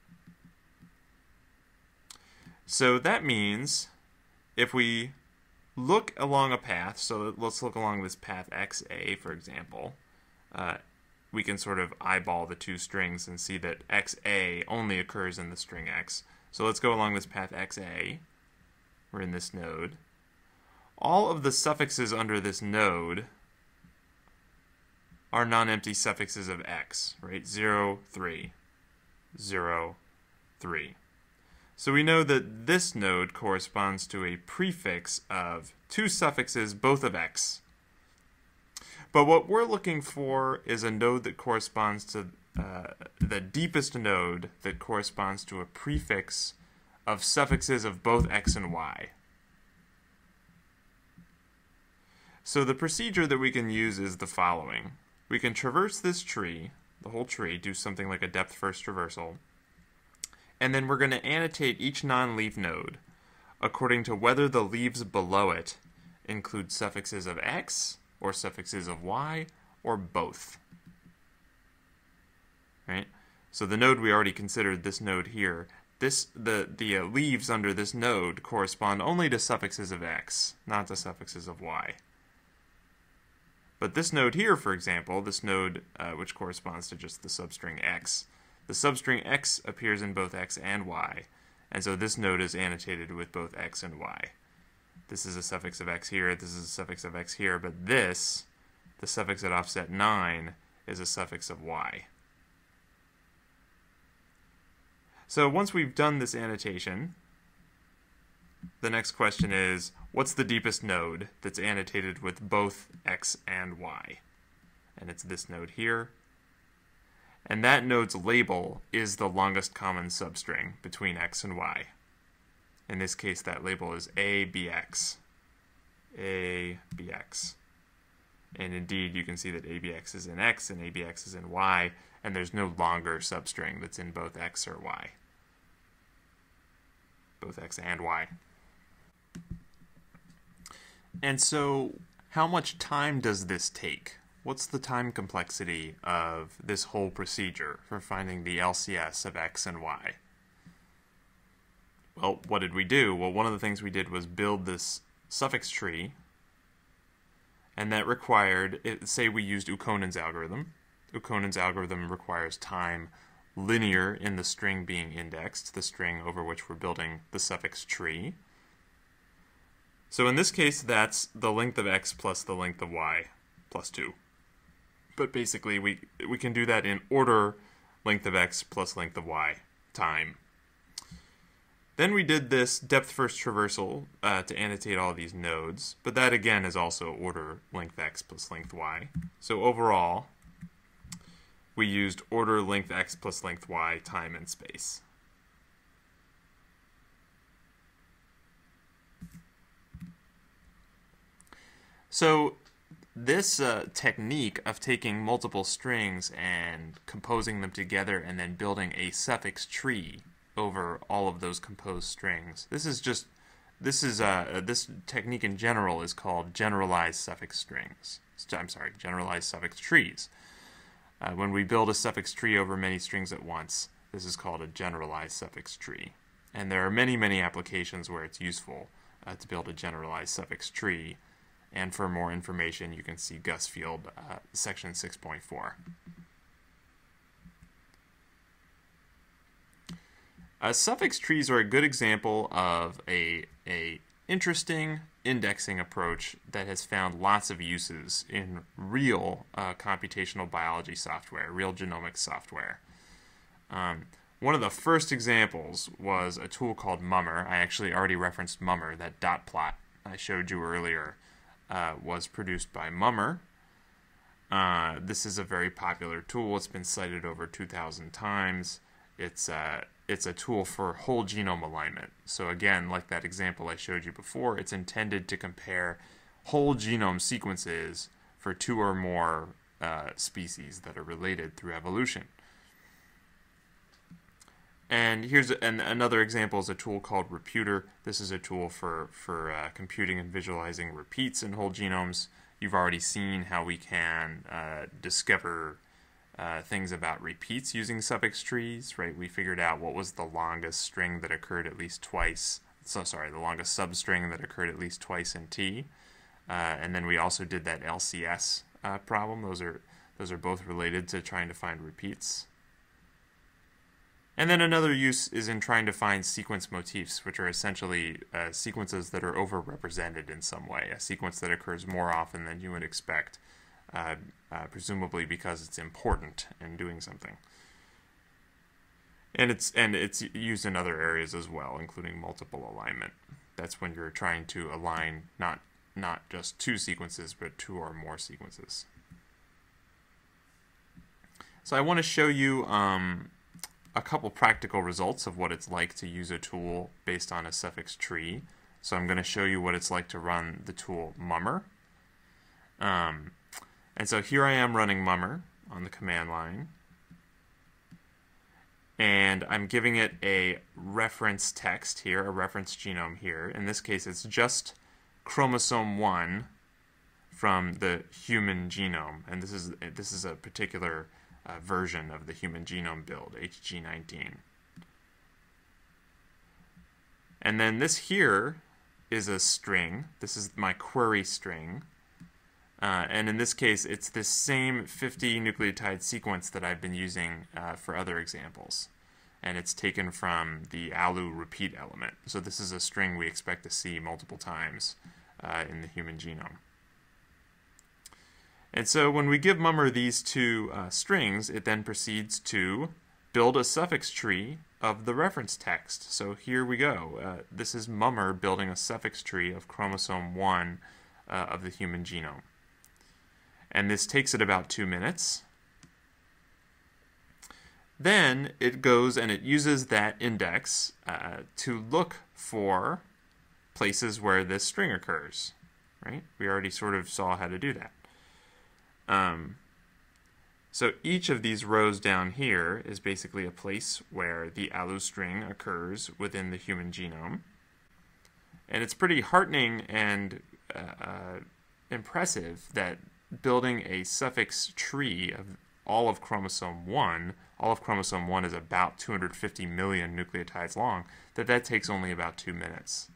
So that means if we look along a path, so let's look along this path X A, for example, uh, we can sort of eyeball the two strings and see that X A only occurs in the string X. So let's go along this path X A. We're in this node. All of the suffixes under this node are non-empty suffixes of x, right? zero, three, zero, three. So we know that this node corresponds to a prefix of two suffixes, both of x. But what we're looking for is a node that corresponds to uh, the deepest node that corresponds to a prefix of suffixes of both x and y. So the procedure that we can use is the following. We can traverse this tree, the whole tree, do something like a depth first traversal, and then we're going to annotate each non-leaf node according to whether the leaves below it include suffixes of x or suffixes of y or both. Right? So the node we already considered, this node here, this the the uh, leaves under this node correspond only to suffixes of x, not to suffixes of y. But this node here, for example, this node uh, which corresponds to just the substring x, the substring x appears in both x and y, and so this node is annotated with both x and y. This is a suffix of x here, this is a suffix of x here, but this, the suffix at offset nine, is a suffix of y. So once we've done this annotation, the next question is, what's the deepest node that's annotated with both x and y? And it's this node here. And that node's label is the longest common substring between x and y. In this case, that label is A B X. A B X. And indeed, you can see that A B X is in x and A B X is in y, and there's no longer substring that's in both x or y. Both x and y. And so, how much time does this take? What's the time complexity of this whole procedure for finding the L C S of x and y? Well, what did we do? Well, one of the things we did was build this suffix tree, and that required, it, say we used Ukonen's algorithm. Ukonen's algorithm requires time linear in the string being indexed, the string over which we're building the suffix tree. So in this case, that's the length of x plus the length of y plus two. But basically, we, we can do that in order length of x plus length of y time. Then we did this depth first traversal uh, to annotate all these nodes, but that again is also order length x plus length y. So overall, we used order length x plus length y time and space. So this uh, technique of taking multiple strings and composing them together and then building a suffix tree over all of those composed strings, this is just this is uh, this technique in general is called generalized suffix strings. I'm sorry, generalized suffix trees. Uh, when we build a suffix tree over many strings at once, this is called a generalized suffix tree. And there are many, many applications where it's useful uh, to build a generalized suffix tree. And for more information, you can see Gusfield uh, section six point four. Uh, suffix trees are a good example of a, a interesting indexing approach that has found lots of uses in real uh, computational biology software, real genomics software. Um, one of the first examples was a tool called Mummer. I actually already referenced Mummer. That dot plot I showed you earlier uh, was produced by Mummer. Uh, this is a very popular tool. It's been cited over two thousand times. It's uh, it's a tool for whole genome alignment. So again, like that example I showed you before, it's intended to compare whole genome sequences for two or more uh, species that are related through evolution. And here's a, and another example is a tool called Reputer. This is a tool for, for uh, computing and visualizing repeats in whole genomes. You've already seen how we can uh, discover Uh, things about repeats using suffix trees, right? We figured out what was the longest string that occurred at least twice. So sorry, the longest substring that occurred at least twice in T. Uh, and then we also did that L C S uh, problem. Those are those are both related to trying to find repeats. And then another use is in trying to find sequence motifs, which are essentially uh, sequences that are overrepresented in some way, a sequence that occurs more often than you would expect. Uh, uh, presumably because it's important in doing something, and it's and it's used in other areas as well, including multiple alignment. That's when you're trying to align not not just two sequences, but two or more sequences. So I want to show you um, a couple practical results of what it's like to use a tool based on a suffix tree. So I'm going to show you what it's like to run the tool Mummer. Um, And so here I am running Mummer on the command line. And I'm giving it a reference text here, a reference genome here. In this case, it's just chromosome one from the human genome. And this is, this is a particular uh, version of the human genome build, H G nineteen. And then this here is a string. This is my query string. Uh, and in this case, it's this same fifty nucleotide sequence that I've been using uh, for other examples. And it's taken from the A L U repeat element. So this is a string we expect to see multiple times uh, in the human genome. And so when we give Mummer these two uh, strings, it then proceeds to build a suffix tree of the reference text. So here we go. Uh, this is Mummer building a suffix tree of chromosome one uh, of the human genome. And this takes it about two minutes. Then it goes and it uses that index uh, to look for places where this string occurs, right? We already sort of saw how to do that. Um, so each of these rows down here is basically a place where the A L U string occurs within the human genome. And it's pretty heartening and uh, uh, impressive that building a suffix tree of all of chromosome one, all of chromosome one is about two hundred fifty million nucleotides long, that that takes only about two minutes.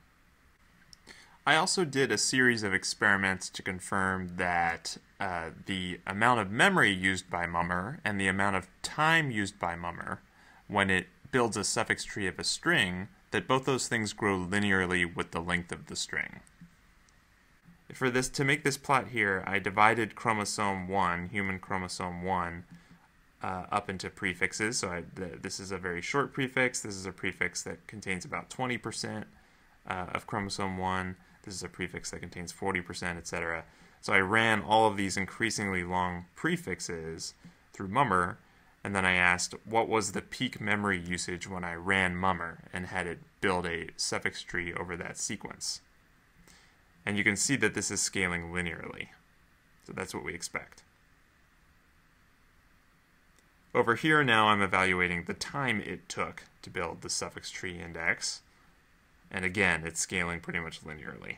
I also did a series of experiments to confirm that uh, the amount of memory used by Mummer and the amount of time used by Mummer when it builds a suffix tree of a string, that both those things grow linearly with the length of the string. For this, to make this plot here, I divided chromosome one, human chromosome one, uh, up into prefixes. So I, th this is a very short prefix. This is a prefix that contains about twenty percent uh, of chromosome one. This is a prefix that contains forty percent, et cetera. So I ran all of these increasingly long prefixes through Mummer, and then I asked what was the peak memory usage when I ran Mummer and had it build a suffix tree over that sequence. And you can see that this is scaling linearly. So that's what we expect. Over here now I'm evaluating the time it took to build the suffix tree index. And again, it's scaling pretty much linearly.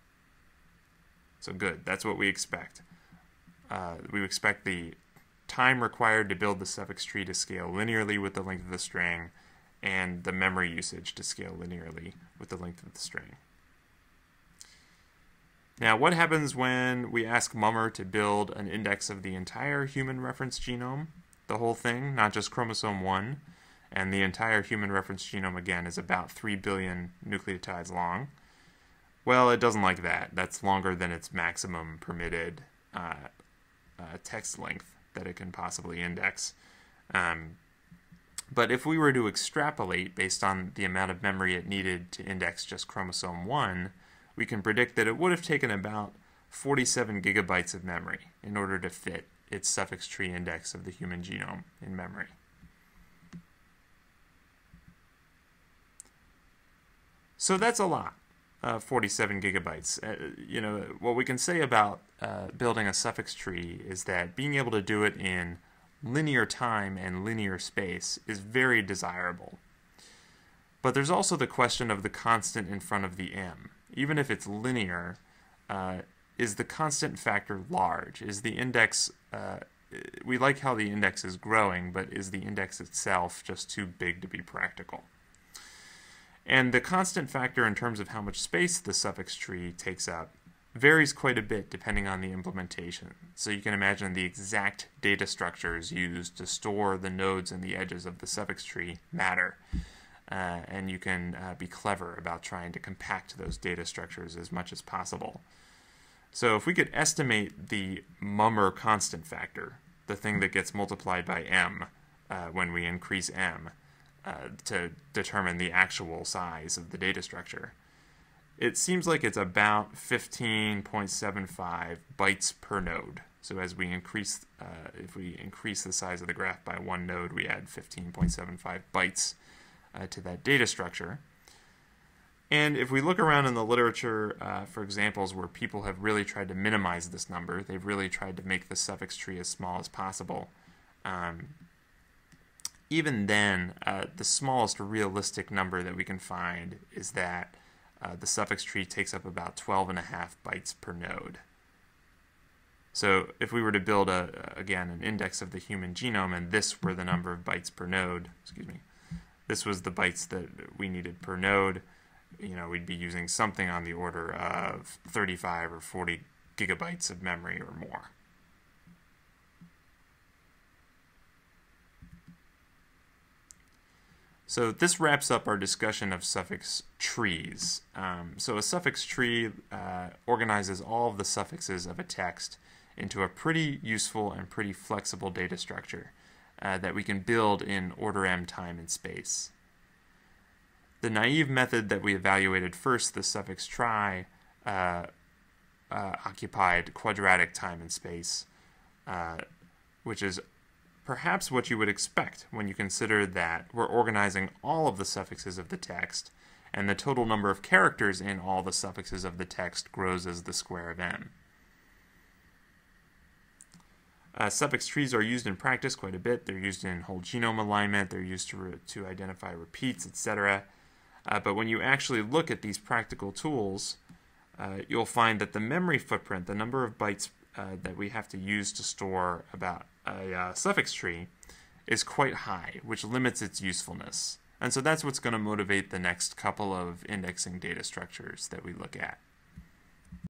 So good, that's what we expect. Uh, we expect the time required to build the suffix tree to scale linearly with the length of the string, and the memory usage to scale linearly with the length of the string. Now, what happens when we ask Mummer to build an index of the entire human reference genome? The whole thing, not just chromosome one. And the entire human reference genome, again, is about three billion nucleotides long. Well, it doesn't like that. That's longer than its maximum permitted uh, uh, text length that it can possibly index. Um, but if we were to extrapolate based on the amount of memory it needed to index just chromosome one, we can predict that it would have taken about forty-seven gigabytes of memory in order to fit its suffix tree index of the human genome in memory. So that's a lot, uh, forty-seven gigabytes. Uh, you know, what we can say about uh, building a suffix tree is that being able to do it in linear time and linear space is very desirable. But there's also the question of the constant in front of the m. Even if it's linear, uh, is the constant factor large? Is the index, uh, we like how the index is growing, but is the index itself just too big to be practical? And the constant factor in terms of how much space the suffix tree takes up varies quite a bit depending on the implementation. So you can imagine the exact data structures used to store the nodes and the edges of the suffix tree matter. Uh, and you can uh, be clever about trying to compact those data structures as much as possible. So if we could estimate the Mummer constant factor, the thing that gets multiplied by m uh, when we increase m, uh, to determine the actual size of the data structure, it seems like it's about fifteen point seven five bytes per node. So as we increase, uh, if we increase the size of the graph by one node, we add fifteen point seven five bytes Uh, to that data structure. And if we look around in the literature uh, for examples where people have really tried to minimize this number, they've really tried to make the suffix tree as small as possible. Um, even then, uh, the smallest realistic number that we can find is that uh, the suffix tree takes up about twelve and a half bytes per node. So if we were to build, a, again, an index of the human genome, and this were the number of bytes per node, excuse me, this was the bytes that we needed per node, you know, we'd be using something on the order of thirty-five or forty gigabytes of memory or more. So this wraps up our discussion of suffix trees. Um, so a suffix tree uh, organizes all of the suffixes of a text into a pretty useful and pretty flexible data structure Uh, that we can build in order m time and space. The naive method that we evaluated first, the suffix trie, uh, uh, occupied quadratic time and space, uh, which is perhaps what you would expect when you consider that we're organizing all of the suffixes of the text, and the total number of characters in all the suffixes of the text grows as the square of m. Uh, suffix trees are used in practice quite a bit. They're used in whole genome alignment. They're used to, re to identify repeats, et cetera. Uh, but when you actually look at these practical tools, uh, you'll find that the memory footprint, the number of bytes uh, that we have to use to store about a uh, suffix tree, is quite high, which limits its usefulness. And so that's what's going to motivate the next couple of indexing data structures that we look at.